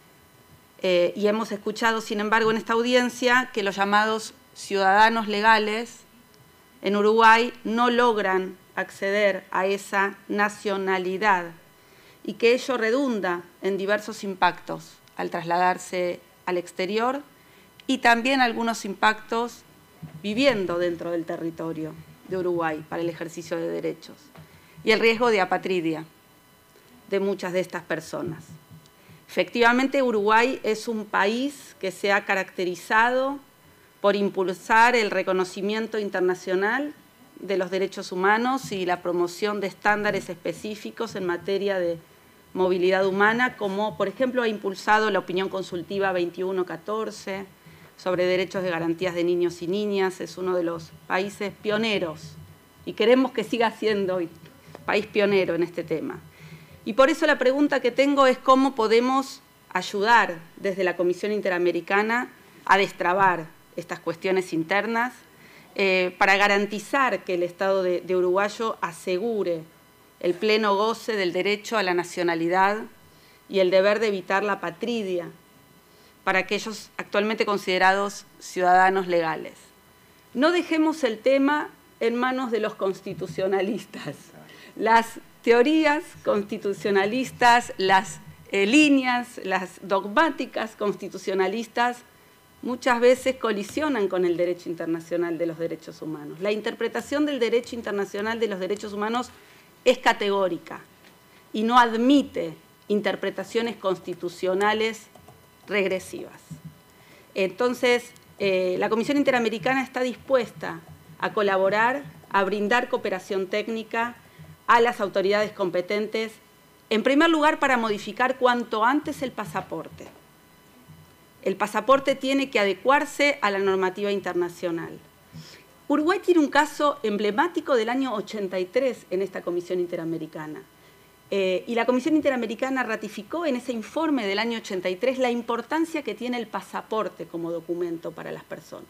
[SPEAKER 7] Y hemos escuchado, sin embargo, en esta audiencia que los llamados ciudadanos legales en Uruguay no logran acceder a esa nacionalidad y que ello redunda en diversos impactos al trasladarse al exterior y también algunos impactos viviendo dentro del territorio de Uruguay para el ejercicio de derechos y el riesgo de apatridia de muchas de estas personas. Efectivamente, Uruguay es un país que se ha caracterizado por impulsar el reconocimiento internacional de los derechos humanos y la promoción de estándares específicos en materia de movilidad humana, como por ejemplo ha impulsado la opinión consultiva 2114 sobre derechos de garantías de niños y niñas. Es uno de los países pioneros y queremos que siga siendo país pionero en este tema. Y por eso la pregunta que tengo es cómo podemos ayudar desde la Comisión Interamericana a destrabar estas cuestiones internas para garantizar que el Estado de Uruguayo asegure el pleno goce del derecho a la nacionalidad y el deber de evitar la apatridia para aquellos actualmente considerados ciudadanos legales. No dejemos el tema en manos de los constitucionalistas. Las teorías constitucionalistas, las líneas, las dogmáticas constitucionalistas muchas veces colisionan con el derecho internacional de los derechos humanos. La interpretación del derecho internacional de los derechos humanos es categórica y no admite interpretaciones constitucionales regresivas. Entonces, la Comisión Interamericana está dispuesta a colaborar, a brindar cooperación técnica a las autoridades competentes, en primer lugar para modificar cuanto antes el pasaporte. El pasaporte tiene que adecuarse a la normativa internacional. Uruguay tiene un caso emblemático del año 83 en esta Comisión Interamericana. Y la Comisión Interamericana ratificó en ese informe del año 83 la importancia que tiene el pasaporte como documento para las personas.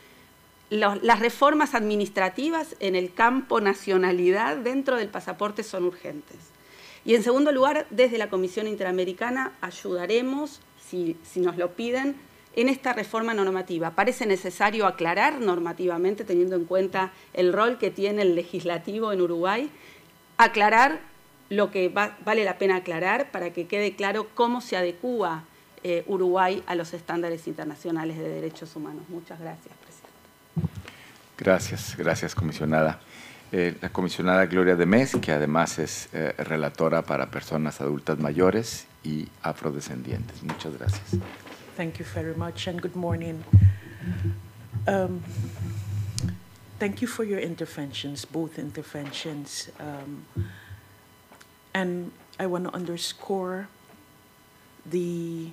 [SPEAKER 7] Las reformas administrativas en el campo nacionalidad dentro del pasaporte son urgentes. Y en segundo lugar, desde la Comisión Interamericana ayudaremos, si nos lo piden, en esta reforma normativa. Parece necesario aclarar normativamente, teniendo en cuenta el rol que tiene el legislativo en Uruguay, aclarar lo que vale la pena aclarar para que quede claro cómo se adecúa Uruguay a los estándares internacionales de derechos humanos. Muchas gracias, presidente.
[SPEAKER 1] Gracias, comisionada. La comisionada Gloria de Mes, que además es relatora para personas adultas mayores y afrodescendientes. Muchas gracias.
[SPEAKER 8] Thank you very much and good morning. Thank you for your interventions, both interventions. And I want to underscore the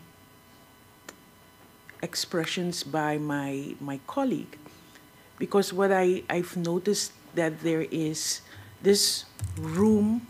[SPEAKER 8] expressions by my colleague, because what I've noticed that there is this room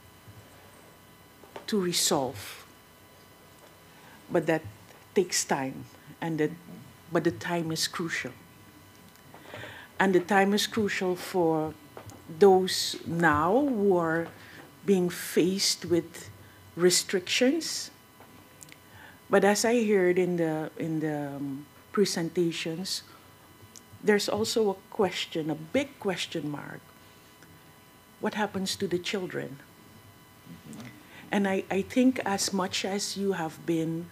[SPEAKER 8] to resolve, but that takes time, but the time is crucial. And the time is crucial for those now who are being faced with restrictions. But as I heard in the presentations, there's also a question, a big question mark. What happens to the children? And I think as much as you have been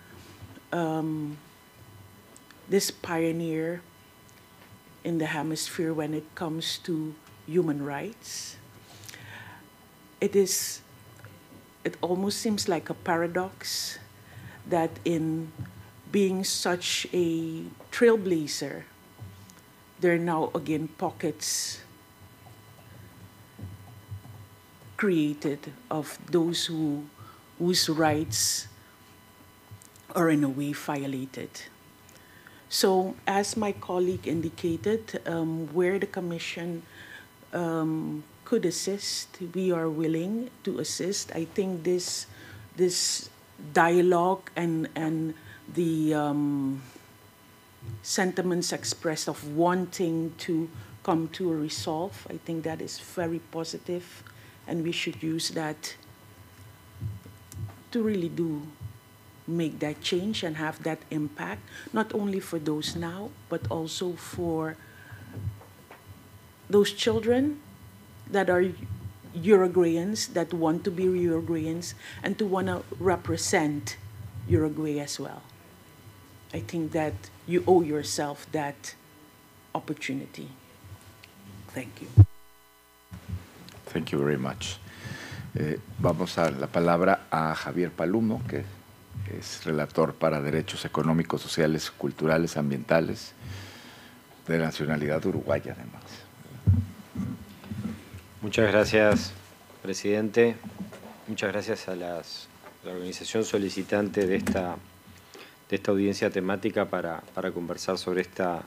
[SPEAKER 8] this pioneer in the hemisphere when it comes to human rights, it almost seems like a paradox that in being such a trailblazer, there are now again pockets created of those whose rights are in a way violated. So as my colleague indicated, where the Commission could assist, we are willing to assist. I think this dialogue and the sentiments expressed of wanting to come to a resolve, I think that is very positive, and we should use that to really make that change and have that impact, not only for those now, but also for those children that are Uruguayans, that want to be Uruguayans, and to want to represent Uruguay as well. I think that you owe yourself that opportunity. Thank you.
[SPEAKER 1] Thank you very much. Vamos a la palabra a Javier Palumo, que es relator para Derechos Económicos, Sociales, Culturales, Ambientales, de nacionalidad uruguaya además.
[SPEAKER 9] Muchas gracias, presidente. Muchas gracias a la organización solicitante de esta audiencia temática para conversar sobre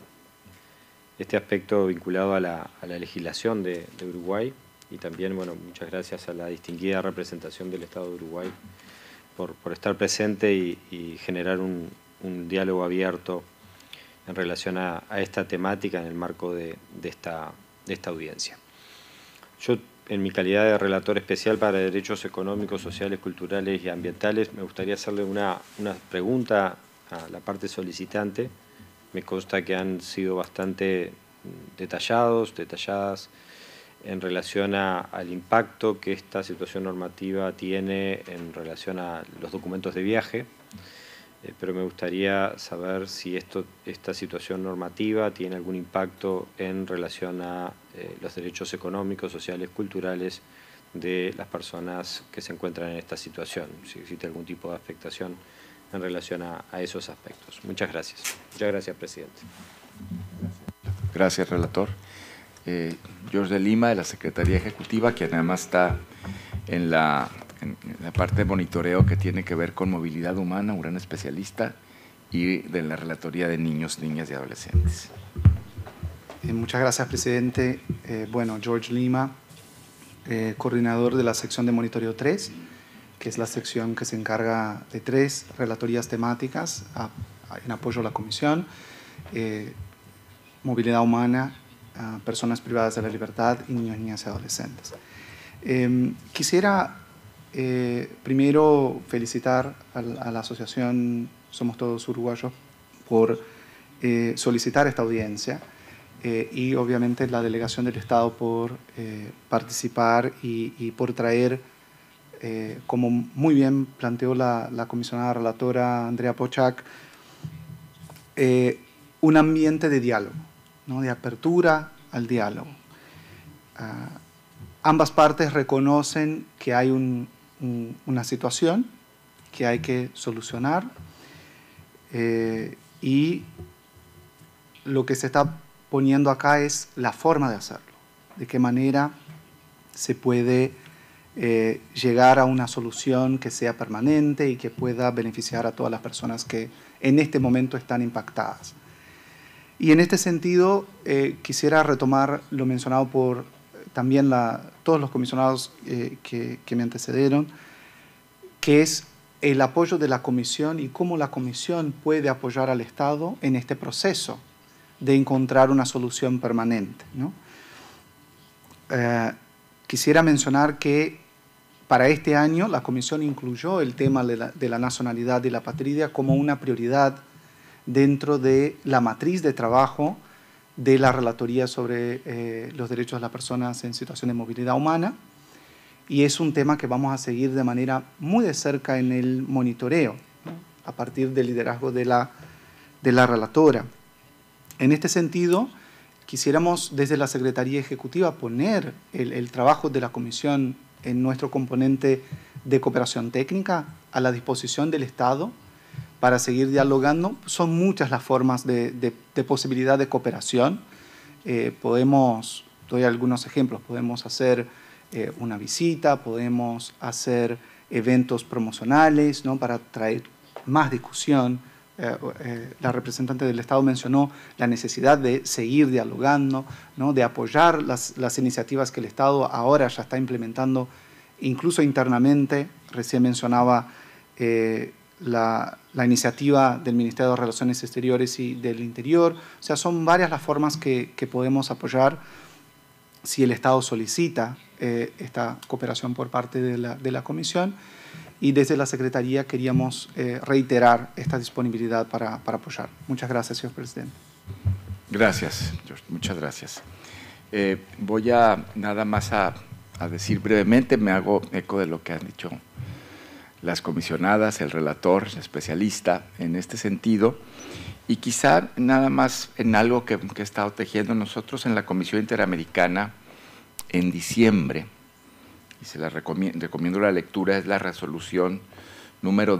[SPEAKER 9] este aspecto vinculado a la legislación de Uruguay, y también, bueno, muchas gracias a la distinguida representación del Estado de Uruguay por estar presente y generar un diálogo abierto en relación a esta temática en el marco de esta audiencia. Yo, en mi calidad de relator especial para derechos económicos, sociales, culturales y ambientales, me gustaría hacerle una pregunta a la parte solicitante. Me consta que han sido bastante detalladas en relación al impacto que esta situación normativa tiene en relación a los documentos de viaje, pero me gustaría saber si esta situación normativa tiene algún impacto en relación a los derechos económicos, sociales, culturales de las personas que se encuentran en esta situación, si existe algún tipo de afectación en relación a esos aspectos. Muchas gracias. Muchas gracias, presidente.
[SPEAKER 1] Gracias, relator. George de Lima, de la Secretaría Ejecutiva, quien además está en la parte de monitoreo que tiene que ver con movilidad humana, un gran especialista, y de la Relatoría de Niños, Niñas y Adolescentes.
[SPEAKER 10] Muchas gracias, presidente. Bueno, George Lima, coordinador de la sección de monitoreo 3, que es la sección que se encarga de 3 relatorías temáticas en apoyo a la Comisión: movilidad humana, personas privadas de la libertad y niños, niñas y adolescentes. Quisiera primero felicitar a la asociación Somos Todos Uruguayos por solicitar esta audiencia, y obviamente la delegación del Estado por participar y por traer como muy bien planteó la comisionada relatora Andrea Pochak, un ambiente de diálogo, ¿no? De apertura al diálogo. Ambas partes reconocen que hay una situación que hay que solucionar y lo que se está poniendo acá es la forma de hacerlo, de qué manera se puede llegar a una solución que sea permanente y que pueda beneficiar a todas las personas que en este momento están impactadas. Y en este sentido, quisiera retomar lo mencionado por también todos los comisionados que me antecedieron, que es el apoyo de la Comisión y cómo la Comisión puede apoyar al Estado en este proceso de encontrar una solución permanente, ¿no? Quisiera mencionar que para este año la Comisión incluyó el tema de la nacionalidad y la patria como una prioridad dentro de la matriz de trabajo de la Relatoría sobre los derechos de las personas en situación de movilidad humana, y es un tema que vamos a seguir de manera muy de cerca en el monitoreo, ¿no? A partir del liderazgo de la relatora. En este sentido, quisiéramos desde la Secretaría Ejecutiva poner el trabajo de la Comisión en nuestro componente de cooperación técnica a la disposición del Estado para seguir dialogando. Son muchas las formas de posibilidad de cooperación. Doy algunos ejemplos, podemos hacer una visita, podemos hacer eventos promocionales, ¿no? Para traer más discusión. La representante del Estado mencionó la necesidad de seguir dialogando, ¿no? De apoyar las iniciativas que el Estado ahora ya está implementando, incluso internamente. Recién mencionaba la iniciativa del Ministerio de Relaciones Exteriores y del Interior. O sea, son varias las formas que podemos apoyar si el Estado solicita esta cooperación por parte de la Comisión. Y desde la Secretaría queríamos reiterar esta disponibilidad para apoyar. Muchas gracias, señor presidente.
[SPEAKER 1] Gracias, George. Muchas gracias. Voy a nada más a decir brevemente, me hago eco de lo que han dicho las comisionadas, el relator, el especialista en este sentido, y quizá nada más en algo que he estado tejiendo nosotros en la Comisión Interamericana en diciembre, y se la recomiendo la lectura, es la resolución número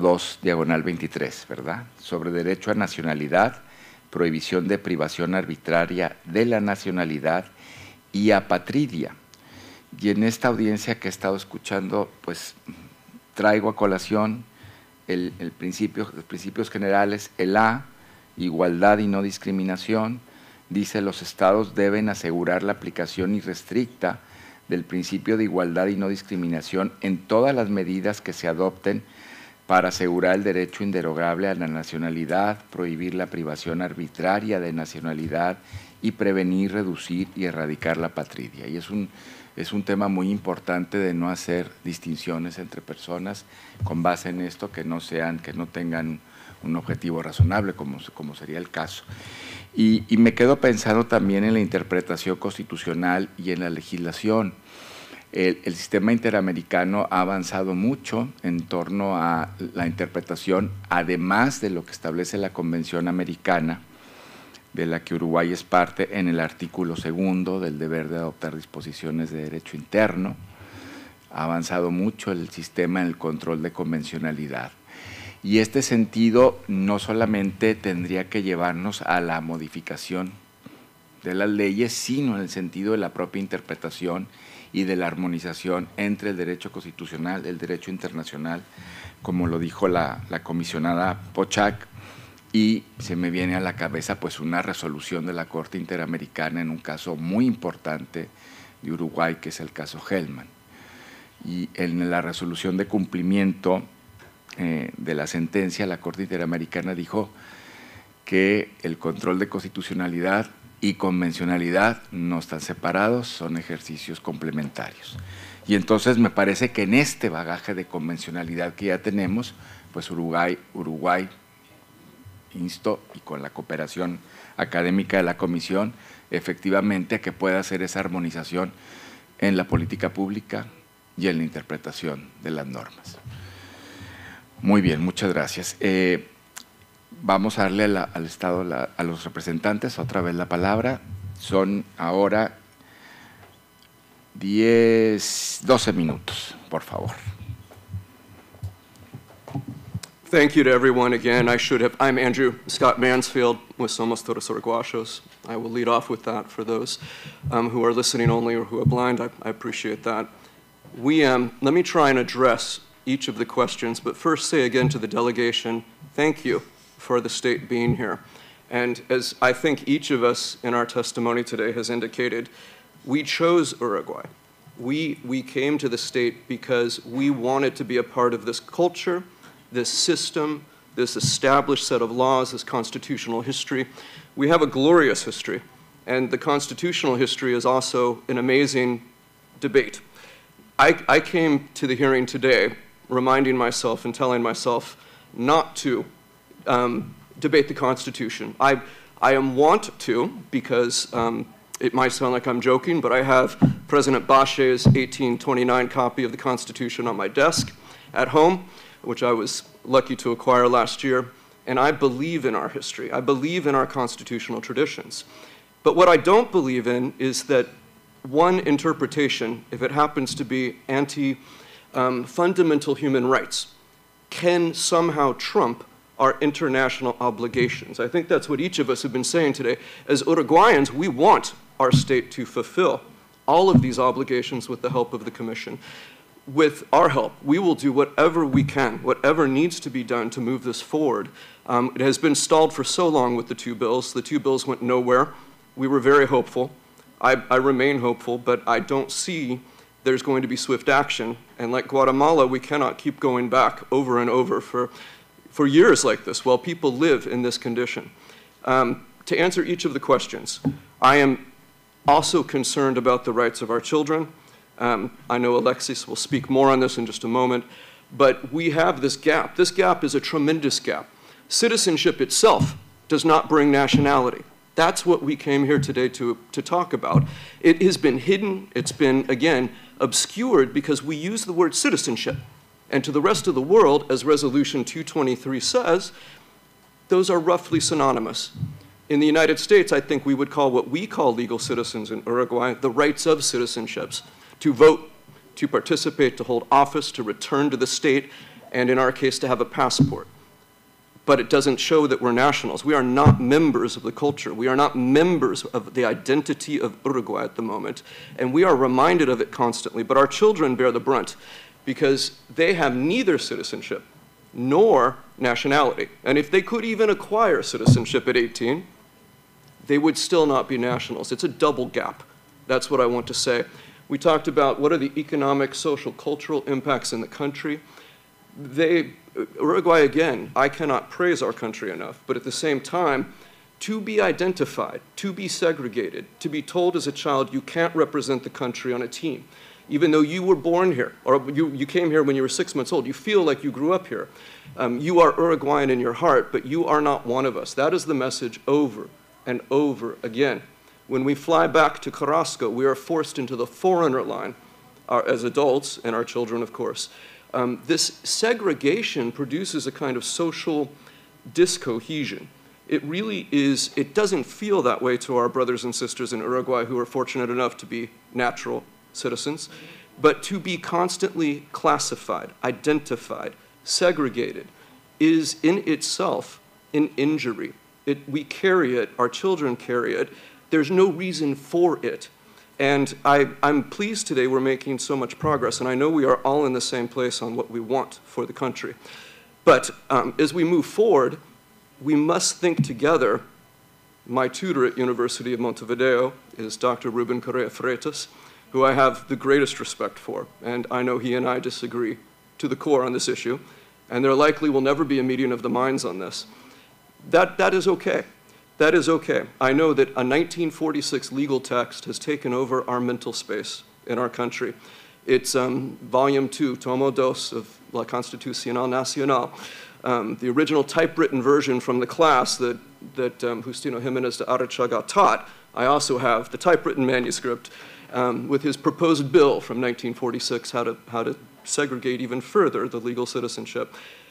[SPEAKER 1] 2/23, ¿verdad? Sobre derecho a nacionalidad, prohibición de privación arbitraria de la nacionalidad y apatridia. Y en esta audiencia que he estado escuchando, pues traigo a colación los principios generales. El A, igualdad y no discriminación, dice: los estados deben asegurar la aplicación irrestricta del principio de igualdad y no discriminación en todas las medidas que se adopten para asegurar el derecho inderogable a la nacionalidad, prohibir la privación arbitraria de nacionalidad y prevenir, reducir y erradicar la apatridia. Y es un tema muy importante de no hacer distinciones entre personas con base en esto que no tengan un objetivo razonable, como sería el caso. Y me quedo pensando también en la interpretación constitucional y en la legislación. El sistema interamericano ha avanzado mucho en torno a la interpretación, además de lo que establece la Convención Americana, de la que Uruguay es parte, en el artículo 2 del deber de adoptar disposiciones de derecho interno. Ha avanzado mucho el sistema en el control de convencionalidad. Y este sentido no solamente tendría que llevarnos a la modificación de las leyes, sino en el sentido de la propia interpretación y de la armonización entre el derecho constitucional, el derecho internacional, como lo dijo la comisionada Pochak, y se me viene a la cabeza pues una resolución de la Corte Interamericana en un caso muy importante de Uruguay, que es el caso Hellman. Y en la resolución de cumplimiento de la sentencia, la Corte Interamericana dijo que el control de constitucionalidad y convencionalidad no están separados, son ejercicios complementarios. Y entonces me parece que en este bagaje de convencionalidad que ya tenemos, pues Uruguay insto, y con la cooperación académica de la Comisión, efectivamente a que pueda hacer esa armonización en la política pública, y en la interpretación de las normas. Muy bien, muchas gracias. Vamos a darle al Estado, a los representantes, otra vez la palabra. Son ahora 12 minutos, por favor.
[SPEAKER 2] Thank you to everyone again. I'm Andrew Scott Mansfield with Somos Todos Uruguayos. I will lead off with that for those who are listening only or who are blind. I appreciate that. Let me try and address each of the questions, but first say again to the delegation, thank you for the state being here. And as I think each of us in our testimony today has indicated, we chose Uruguay. We came to the state because we wanted to be a part of this culture, this system, this established set of laws, this constitutional history. We have a glorious history, and the constitutional history is also an amazing debate. I came to the hearing today reminding myself and telling myself not to debate the Constitution. I am want to, because it might sound like I'm joking, but I have President Bache's 1829 copy of the Constitution on my desk at home, which I was lucky to acquire last year, and I believe in our history. I believe in our constitutional traditions. But what I don't believe in is that one interpretation, if it happens to be anti-fundamental human rights, can somehow trump our international obligations. I think that's what each of us have been saying today. As Uruguayans, we want our state to fulfill all of these obligations with the help of the Commission. With our help, we will do whatever we can, whatever needs to be done to move this forward. It has been stalled for so long with the two bills. The two bills went nowhere. We were very hopeful. I remain hopeful, but I don't see there's going to be swift action. And like Guatemala, we cannot keep going back over and over for years like this while people live in this condition. To answer each of the questions, I am also concerned about the rights of our children. I know Alexis will speak more on this in just a moment, but we have this gap. This gap is a tremendous gap. Citizenship itself does not bring nationality. That's what we came here today to talk about. It has been hidden. It's been, again, obscured because we use the word citizenship. And to the rest of the world, as Resolution 223 says, those are roughly synonymous. In the United States, I think we would call what we call legal citizens in Uruguay the rights of citizenships, to vote, to participate, to hold office, to return to the state, and in our case, to have a passport. But it doesn't show that we're nationals. We are not members of the culture. We are not members of the identity of Uruguay at the moment, and we are reminded of it constantly. But our children bear the brunt because they have neither citizenship nor nationality. And if they could even acquire citizenship at 18, they would still not be nationals. It's a double gap. That's what I want to say. We talked about what are the economic, social, cultural impacts in the country. Uruguay, again, I cannot praise our country enough, but at the same time, to be identified, to be segregated, to be told as a child you can't represent the country on a team, even though you were born here, or you came here when you were 6 months old, you feel like you grew up here. You are Uruguayan in your heart, but you are not one of us. That is the message over and over again. When we fly back to Carrasco, we are forced into the foreigner line as adults, and our children, of course. This segregation produces a kind of social discohesion. It really is, it doesn't feel that way to our brothers and sisters in Uruguay who are fortunate enough to be natural citizens, but to be constantly classified, identified, segregated is in itself an injury. We carry it, our children carry it. There's no reason for it. And I'm pleased today we're making so much progress, and I know we are all in the same place on what we want for the country. But as we move forward, we must think together. My tutor at University of Montevideo is Dr. Ruben Correa Freitas, who I have the greatest respect for, and I know he and I disagree to the core on this issue, and there likely will never be a meeting of the minds on this. That is okay. That is okay. I know that a 1946 legal text has taken over our mental space in our country. It's volume 2, tomo 2 of La Constitucional Nacional, the original typewritten version from the class that Justino Jimenez de Arechaga taught. I also have the typewritten manuscript, with his proposed bill from 1946, how to segregate even further the legal citizenship.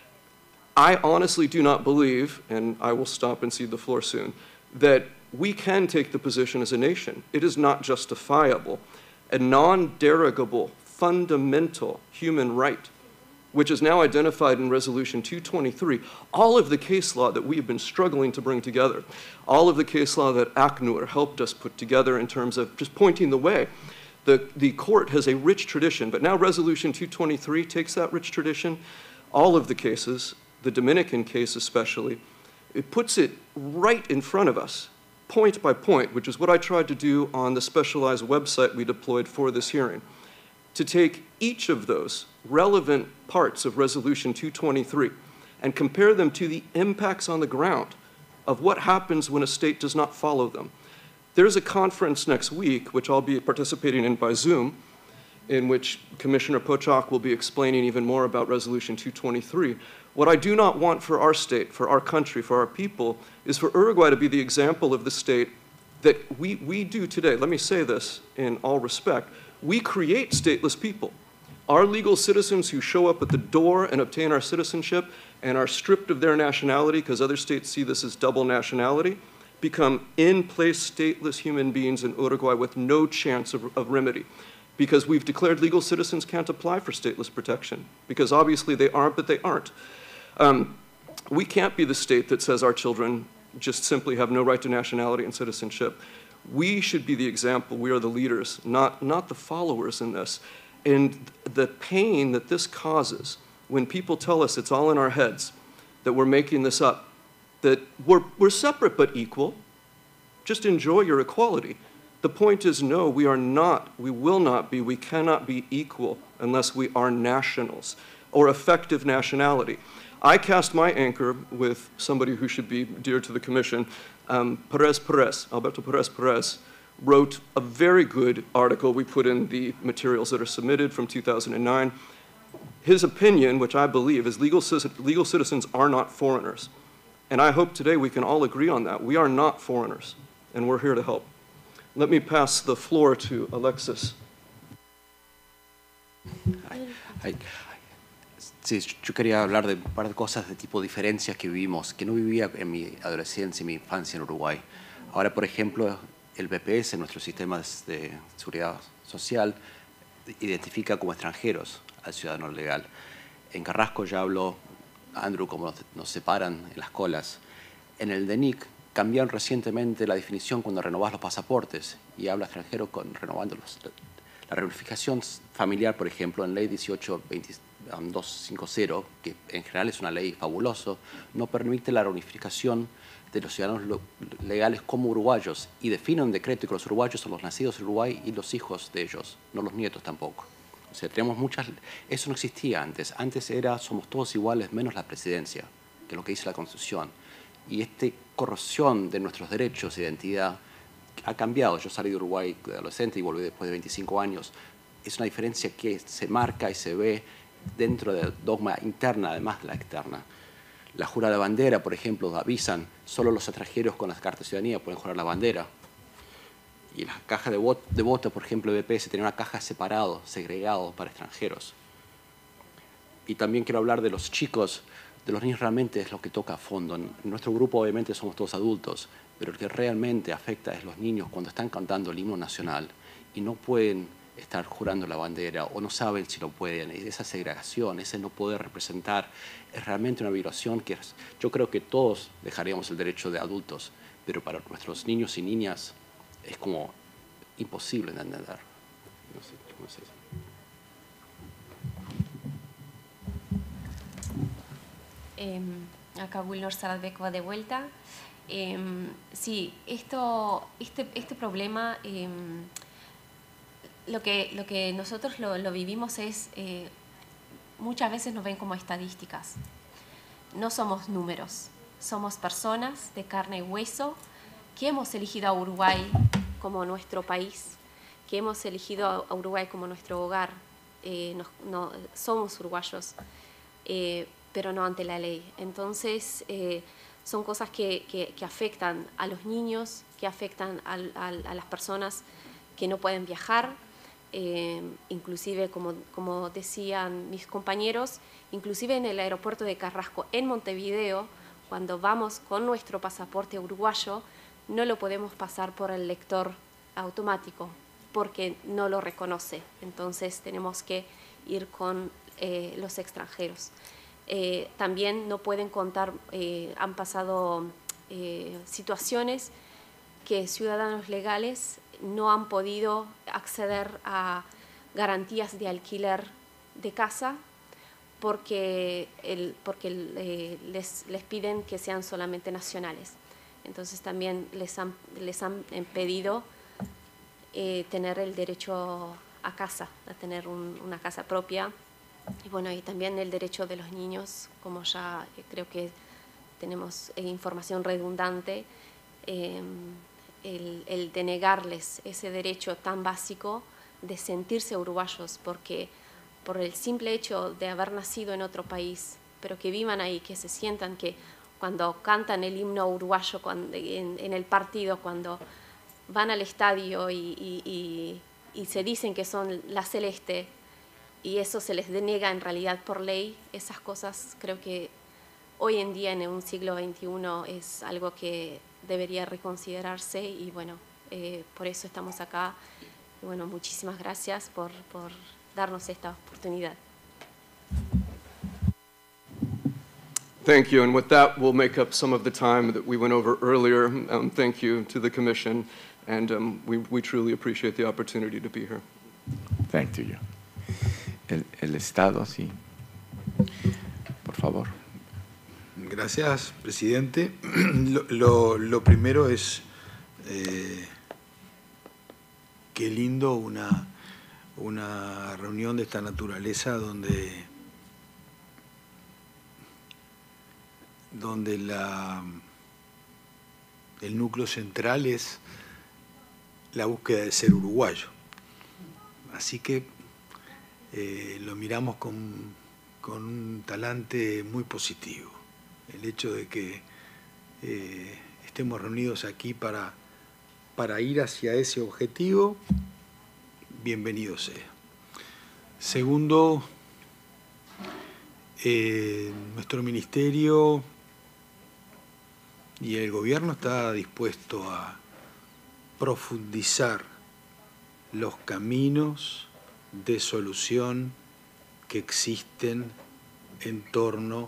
[SPEAKER 2] I honestly do not believe, and I will stop and cede the floor soon, that we can take the position as a nation. It is not justifiable. A non-derogable, fundamental human right, which is now identified in Resolution 223, all of the case law that we've been struggling to bring together, all of the case law that ACNUR helped us put together in terms of just pointing the way. The court has a rich tradition, but now Resolution 223 takes that rich tradition, all of the cases, the Dominican case especially, it puts it right in front of us, point by point, which is what I tried to do on the specialized website we deployed for this hearing, to take each of those relevant parts of Resolution 223 and compare them to the impacts on the ground of what happens when a state does not follow them. There's a conference next week, which I'll be participating in by Zoom, in which Commissioner Pochak will be explaining even more about Resolution 223. What I do not want for our state, for our country, for our people, is for Uruguay to be the example of the state that we do today. Let me say this in all respect. We create stateless people. Our legal citizens who show up at the door and obtain our citizenship and are stripped of their nationality, because other states see this as double nationality, become in-place stateless human beings in Uruguay with no chance of remedy. Because we've declared legal citizens can't apply for stateless protection, because obviously they aren't, but they aren't. We can't be the state that says our children just simply have no right to nationality and citizenship. We should be the example. We are the leaders, not the followers in this. And the pain that this causes when people tell us it's all in our heads, that we're making this up, that we're separate but equal, just enjoy your equality. The point is, no, we are not, we will not be, we cannot be equal unless we are nationals or effective nationality. I cast my anchor with somebody who should be dear to the Commission, Alberto Perez, wrote a very good article. We put in the materials that are submitted from 2009. His opinion, which I believe, is legal citizens are not foreigners. And I hope today we can all agree on that. We are not foreigners, and we're here to help. Let me pass the floor to Alexis.
[SPEAKER 3] Sí, yo quería hablar de un par de cosas de tipo diferencias que vivimos, que no vivía en mi adolescencia y mi infancia en Uruguay. Ahora, por ejemplo, el BPS, nuestro sistema de seguridad social, identifica como extranjeros al ciudadano legal. En Carrasco ya habló Andrew cómo nos separan en las colas. En el DENIC cambiaron recientemente la definición cuando renovás los pasaportes y habla extranjero renovándolos. La reunificación familiar, por ejemplo, en Ley 18.250, que en general es una ley fabulosa, no permite la reunificación de los ciudadanos legales como uruguayos y define un decreto que los uruguayos son los nacidos en Uruguay y los hijos de ellos, no los nietos tampoco. O sea, tenemos muchas... Eso no existía antes. Antes era somos todos iguales menos la presidencia, que es lo que dice la Constitución. Y esta corrosión de nuestros derechos de identidad ha cambiado. Yo salí de Uruguay de adolescente y volví después de 25 años. Es una diferencia que se marca y se ve dentro del dogma interna, además de la externa. La jura de bandera, por ejemplo, avisan, solo los extranjeros con las cartas de ciudadanía pueden jurar la bandera. Y las cajas de voto, por ejemplo, el BPS tenía una caja separado, segregado para extranjeros. Y también quiero hablar de los chicos, de los niños realmente es lo que toca a fondo. En nuestro grupo obviamente somos todos adultos, pero el que realmente afecta es los niños cuando están cantando el himno nacional y no pueden estar jurando la bandera o no saben si lo pueden. Esa segregación, ese no poder representar, es realmente una violación que yo creo que todos dejaríamos el derecho de adultos, pero para nuestros niños y niñas es como imposible de entender. No sé cómo es eso.
[SPEAKER 5] Acá Wilnor Saradbekova de vuelta. Sí, este problema, lo que nosotros lo vivimos es, muchas veces nos ven como estadísticas. No somos números, somos personas de carne y hueso que hemos elegido a Uruguay como nuestro país, que hemos elegido a Uruguay como nuestro hogar. Somos uruguayos, pero no ante la ley. Entonces, son cosas que afectan a los niños, que afectan a las personas que no pueden viajar, inclusive, como decían mis compañeros, inclusive en el aeropuerto de Carrasco, en Montevideo, cuando vamos con nuestro pasaporte uruguayo, no lo podemos pasar por el lector automático porque no lo reconoce. Entonces tenemos que ir con los extranjeros. También no pueden contar, han pasado situaciones que ciudadanos legales no han podido acceder a garantías de alquiler de casa porque les piden que sean solamente nacionales. Entonces también les han pedido tener el derecho a casa, a tener una casa propia. Y bueno, y también el derecho de los niños, como ya creo que tenemos información redundante, el denegarles ese derecho tan básico de sentirse uruguayos, porque por el simple hecho de haber nacido en otro país, pero que vivan ahí, que se sientan que cuando cantan el himno uruguayo en el partido, cuando van al estadio y se dicen que son la celeste, y eso se les denega en realidad por ley, esas cosas creo que hoy en día en un siglo XXI es algo que debería reconsiderarse y bueno, por eso estamos acá. Y bueno, muchísimas gracias por darnos esta oportunidad.
[SPEAKER 2] Thank you, and with that, we'll make up some of the time that we went over earlier. Thank you to the Commission, and we truly appreciate the opportunity to be here.
[SPEAKER 1] Thank you. El Estado, sí. Por favor.
[SPEAKER 11] Gracias, presidente. Lo primero es qué lindo una reunión de esta naturaleza donde el núcleo central es la búsqueda de ser uruguayo. Así que lo miramos con un talante muy positivo. El hecho de que estemos reunidos aquí para ir hacia ese objetivo, bienvenido sea. Segundo, nuestro ministerio y el gobierno está dispuesto a profundizar los caminos de solución que existen en torno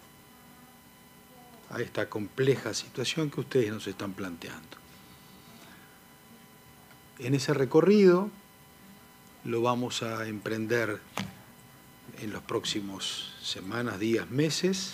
[SPEAKER 11] a esta compleja situación que ustedes nos están planteando. En ese recorrido lo vamos a emprender en los próximos semanas, días, meses,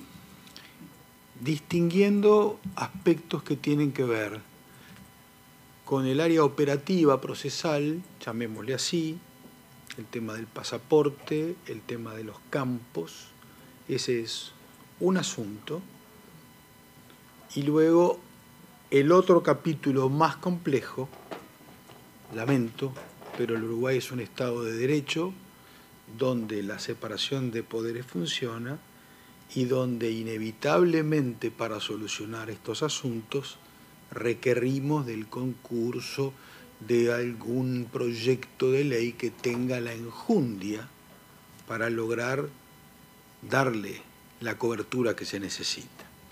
[SPEAKER 11] distinguiendo aspectos que tienen que ver con el área operativa, procesal, llamémosle así, el tema del pasaporte, el tema de los campos, ese es un asunto. Y luego el otro capítulo más complejo, lamento, pero el Uruguay es un Estado de Derecho donde la separación de poderes funciona y donde inevitablemente para solucionar estos asuntos requerimos del concurso de algún proyecto de ley que tenga la enjundia para lograr darle la cobertura que se necesita.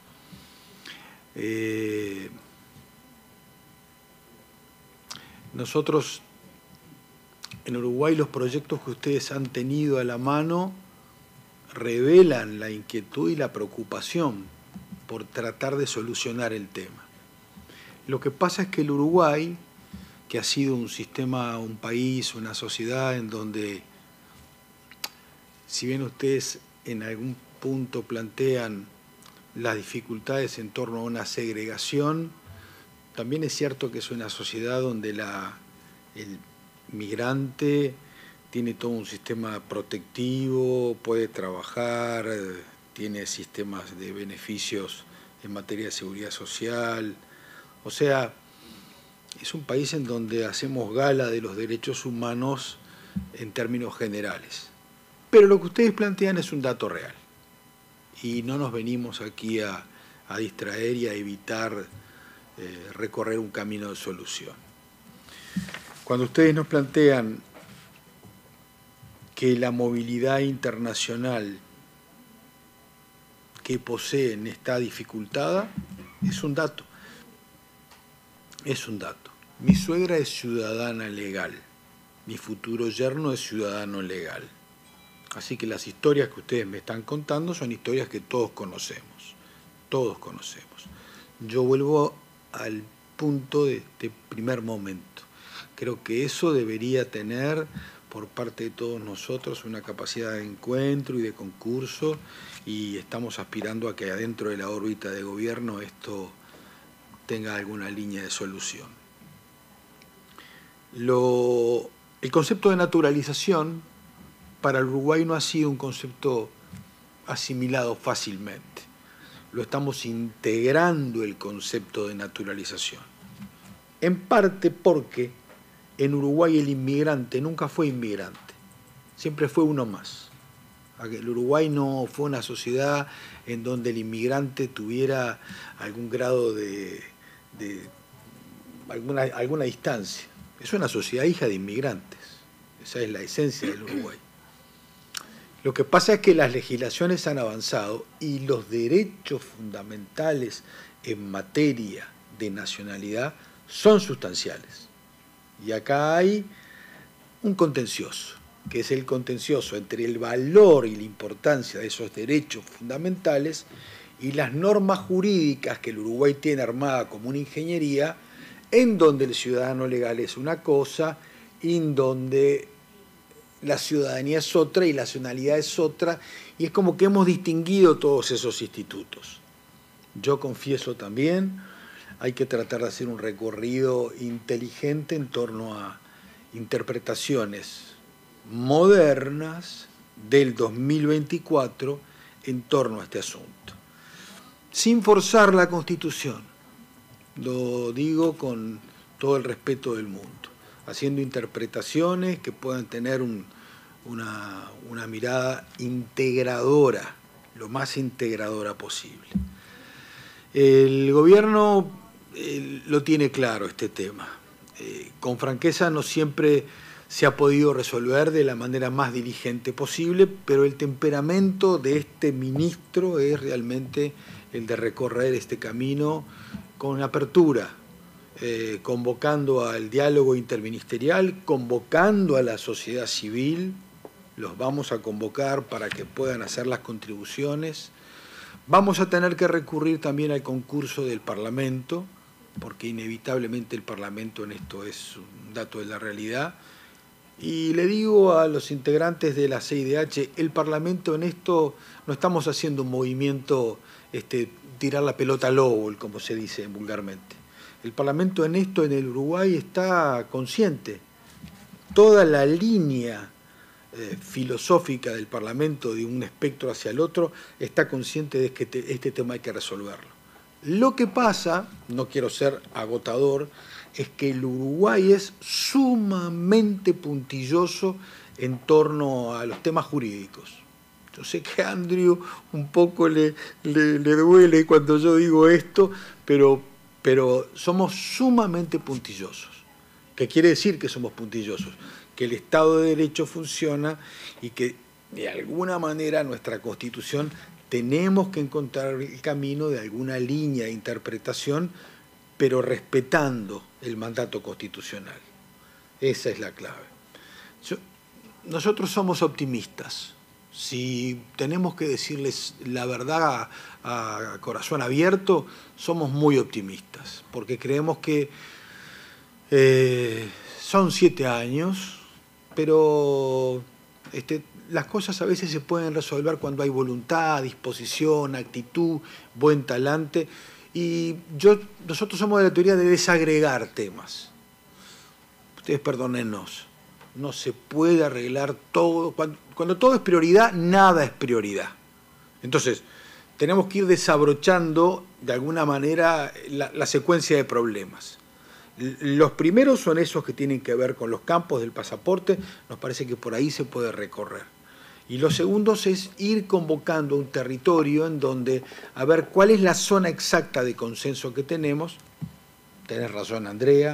[SPEAKER 11] Nosotros en Uruguay los proyectos que ustedes han tenido a la mano revelan la inquietud y la preocupación por tratar de solucionar el tema. Lo que pasa es que el Uruguay, que ha sido un sistema, un país, una sociedad en donde, si bien ustedes en algún punto plantean las dificultades en torno a una segregación, también es cierto que es una sociedad donde el migrante tiene todo un sistema protectivo, puede trabajar, tiene sistemas de beneficios en materia de seguridad social. O sea, es un país en donde hacemos gala de los derechos humanos en términos generales. Pero lo que ustedes plantean es un dato real. Y no nos venimos aquí a distraer y a evitar recorrer un camino de solución. Cuando ustedes nos plantean que la movilidad internacional que poseen está dificultada, es un dato. Es un dato. Mi suegra es ciudadana legal. Mi futuro yerno es ciudadano legal. Así que las historias que ustedes me están contando son historias que todos conocemos. Todos conocemos. Yo vuelvo al punto de este primer momento. Creo que eso debería tener por parte de todos nosotros una capacidad de encuentro y de concurso, y estamos aspirando a que adentro de la órbita de gobierno esto tenga alguna línea de solución. El concepto de naturalización para el Uruguay no ha sido un concepto asimilado fácilmente. Lo estamos integrando el concepto de naturalización. En parte porque en Uruguay el inmigrante nunca fue inmigrante, siempre fue uno más. El Uruguay no fue una sociedad en donde el inmigrante tuviera algún grado de alguna distancia. Es una sociedad hija de inmigrantes, esa es la esencia del Uruguay. Lo que pasa es que las legislaciones han avanzado y los derechos fundamentales en materia de nacionalidad son sustanciales. Y acá hay un contencioso, que es el contencioso entre el valor y la importancia de esos derechos fundamentales y las normas jurídicas que el Uruguay tiene armada como una ingeniería, en donde el ciudadano legal es una cosa, en donde la ciudadanía es otra y la nacionalidad es otra, y es como que hemos distinguido todos esos institutos. Yo confieso también, hay que tratar de hacer un recorrido inteligente en torno a interpretaciones modernas del 2024 en torno a este asunto. Sin forzar la Constitución, lo digo con todo el respeto del mundo, haciendo interpretaciones que puedan tener una mirada integradora, lo más integradora posible. El gobierno lo tiene claro este tema. Con franqueza no siempre se ha podido resolver de la manera más diligente posible, pero el temperamento de este ministro es realmente el de recorrer este camino con apertura, convocando al diálogo interministerial, convocando a la sociedad civil, los vamos a convocar para que puedan hacer las contribuciones. Vamos a tener que recurrir también al concurso del Parlamento, porque inevitablemente el Parlamento en esto es un dato de la realidad. Y le digo a los integrantes de la CIDH, el Parlamento en esto no estamos haciendo un movimiento, tirar la pelota al lobo, como se dice vulgarmente. El Parlamento en esto, en el Uruguay, está consciente. Toda la línea filosófica del Parlamento, de un espectro hacia el otro, está consciente de que este tema hay que resolverlo. Lo que pasa, no quiero ser agotador, es que el Uruguay es sumamente puntilloso en torno a los temas jurídicos. Yo sé que a Andrew un poco le duele cuando yo digo esto, pero somos sumamente puntillosos. ¿Qué quiere decir que somos puntillosos? Que el Estado de Derecho funciona y que de alguna manera nuestra Constitución tenemos que encontrar el camino de alguna línea de interpretación, pero respetando el mandato constitucional. Esa es la clave. Nosotros somos optimistas. Si tenemos que decirles la verdad a corazón abierto, somos muy optimistas, porque creemos que son 7 años, pero las cosas a veces se pueden resolver cuando hay voluntad, disposición, actitud, buen talante. Y nosotros somos de la teoría de desagregar temas. Ustedes perdónennos, no se puede arreglar todo. Cuando todo es prioridad, nada es prioridad. Entonces, tenemos que ir desabrochando de alguna manera la secuencia de problemas. Los primeros son esos que tienen que ver con los campos del pasaporte, nos parece que por ahí se puede recorrer. Y los segundos es ir convocando un territorio en donde, a ver cuál es la zona exacta de consenso que tenemos. Tenés razón, Andrea,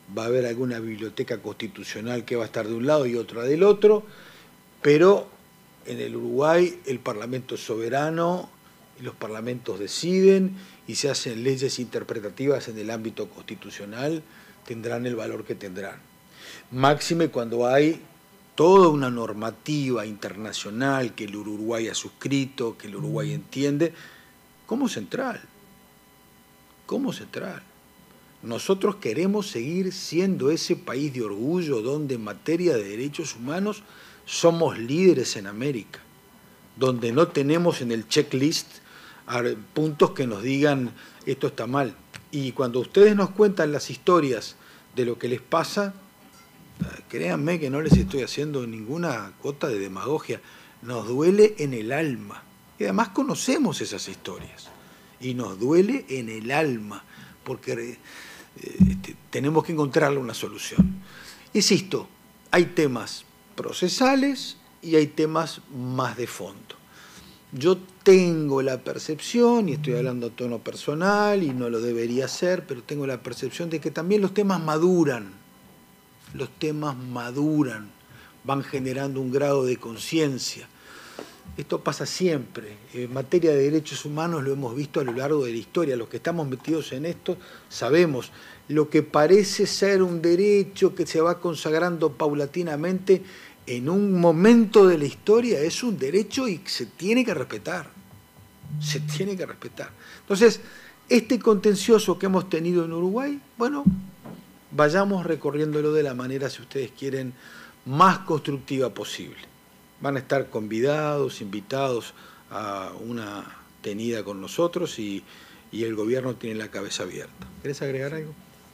[SPEAKER 11] va a haber alguna biblioteca constitucional que va a estar de un lado y otra del otro, pero en el Uruguay el Parlamento es soberano y los parlamentos deciden y se hacen leyes interpretativas en el ámbito constitucional, tendrán el valor que tendrán. Máxime cuando hay toda una normativa internacional que el Uruguay ha suscrito, que el Uruguay entiende, como central. Como central. Nosotros queremos seguir siendo ese país de orgullo donde en materia de derechos humanos somos líderes en América, donde no tenemos en el checklist puntos que nos digan esto está mal. Y cuando ustedes nos cuentan las historias de lo que les pasa, créanme que no les estoy haciendo ninguna cuota de demagogia, nos duele en el alma. Y además conocemos esas historias y nos duele en el alma porque tenemos que encontrarle una solución. Insisto, hay temas procesales y hay temas más de fondo. Yo tengo la percepción, y estoy hablando a tono personal y no lo debería hacer, pero tengo la percepción de que también los temas maduran. Los temas maduran, van generando un grado de conciencia. Esto pasa siempre. En materia de derechos humanos lo hemos visto a lo largo de la historia. Los que estamos metidos en esto sabemos lo que parece ser un derecho que se va consagrando paulatinamente en un momento de la historia es un derecho y se tiene que respetar. Se tiene que respetar. Entonces, este contencioso que hemos tenido en Uruguay, bueno, vayamos recorriéndolo de la manera, si ustedes quieren, más constructiva posible. Van a estar convidados, invitados a una tenida con nosotros y el gobierno tiene la cabeza abierta. ¿Querés agregar algo?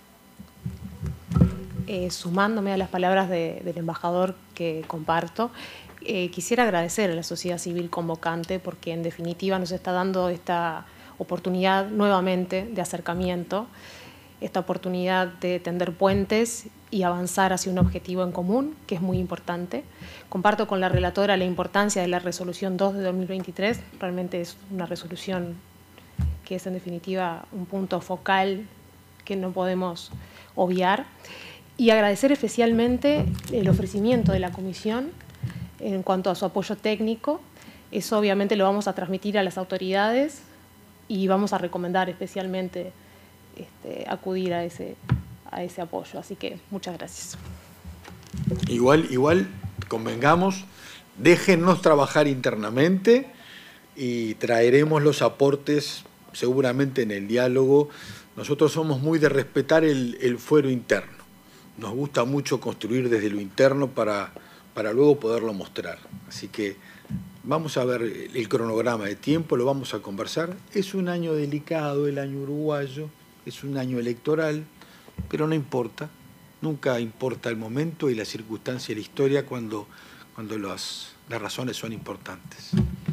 [SPEAKER 6] Sumándome a las palabras del embajador que comparto, quisiera agradecer a la sociedad civil convocante porque en definitiva nos está dando esta oportunidad nuevamente de acercamiento, esta oportunidad de tender puentes y avanzar hacia un objetivo en común, que es muy importante. Comparto con la relatora la importancia de la resolución 2 de 2023, realmente es una resolución que es en definitiva un punto focal que no podemos obviar. Y agradecer especialmente el ofrecimiento de la Comisión en cuanto a su apoyo técnico. Eso obviamente lo vamos a transmitir a las autoridades y vamos a recomendar especialmente acudir a ese apoyo. Así que muchas gracias.
[SPEAKER 11] Igual convengamos, déjennos trabajar internamente y traeremos los aportes seguramente en el diálogo. Nosotros somos muy de respetar el fuero interno. Nos gusta mucho construir desde lo interno para luego poderlo mostrar. Así que vamos a ver el cronograma de tiempo, lo vamos a conversar. Es un año delicado, el año uruguayo, es un año electoral, pero no importa. Nunca importa el momento y la circunstancia y la historia cuando las razones son importantes.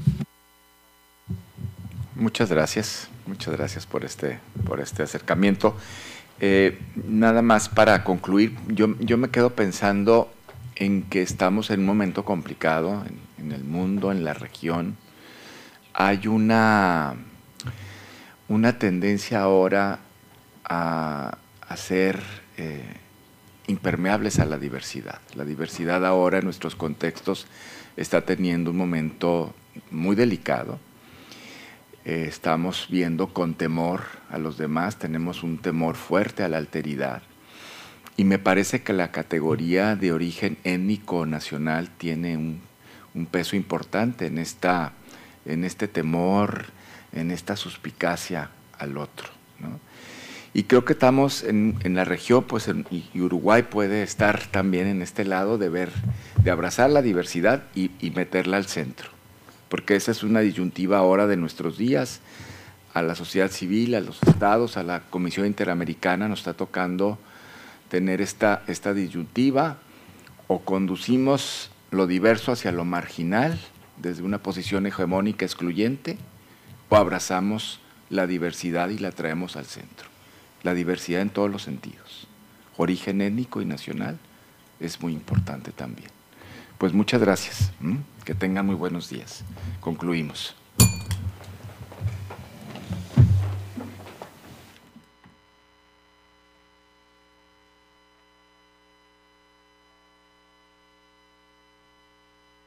[SPEAKER 1] Muchas gracias por este acercamiento. Nada más para concluir, yo me quedo pensando en que estamos en un momento complicado en el mundo, en la región. Hay una tendencia ahora a ser impermeables a la diversidad. La diversidad ahora en nuestros contextos está teniendo un momento muy delicado. Estamos viendo con temor a los demás, tenemos un temor fuerte a la alteridad. Y me parece que la categoría de origen étnico nacional tiene un peso importante en este temor, en esta suspicacia al otro, ¿no? Y creo que estamos en la región, pues y Uruguay puede estar también en este lado de abrazar la diversidad y meterla al centro. Porque esa es una disyuntiva ahora de nuestros días. A la sociedad civil, a los estados, a la Comisión Interamericana nos está tocando tener esta disyuntiva, o conducimos lo diverso hacia lo marginal desde una posición hegemónica excluyente, o abrazamos la diversidad y la traemos al centro. La diversidad en todos los sentidos, origen étnico y nacional, es muy importante también. Pues muchas gracias. Que tengan muy buenos días. Concluimos.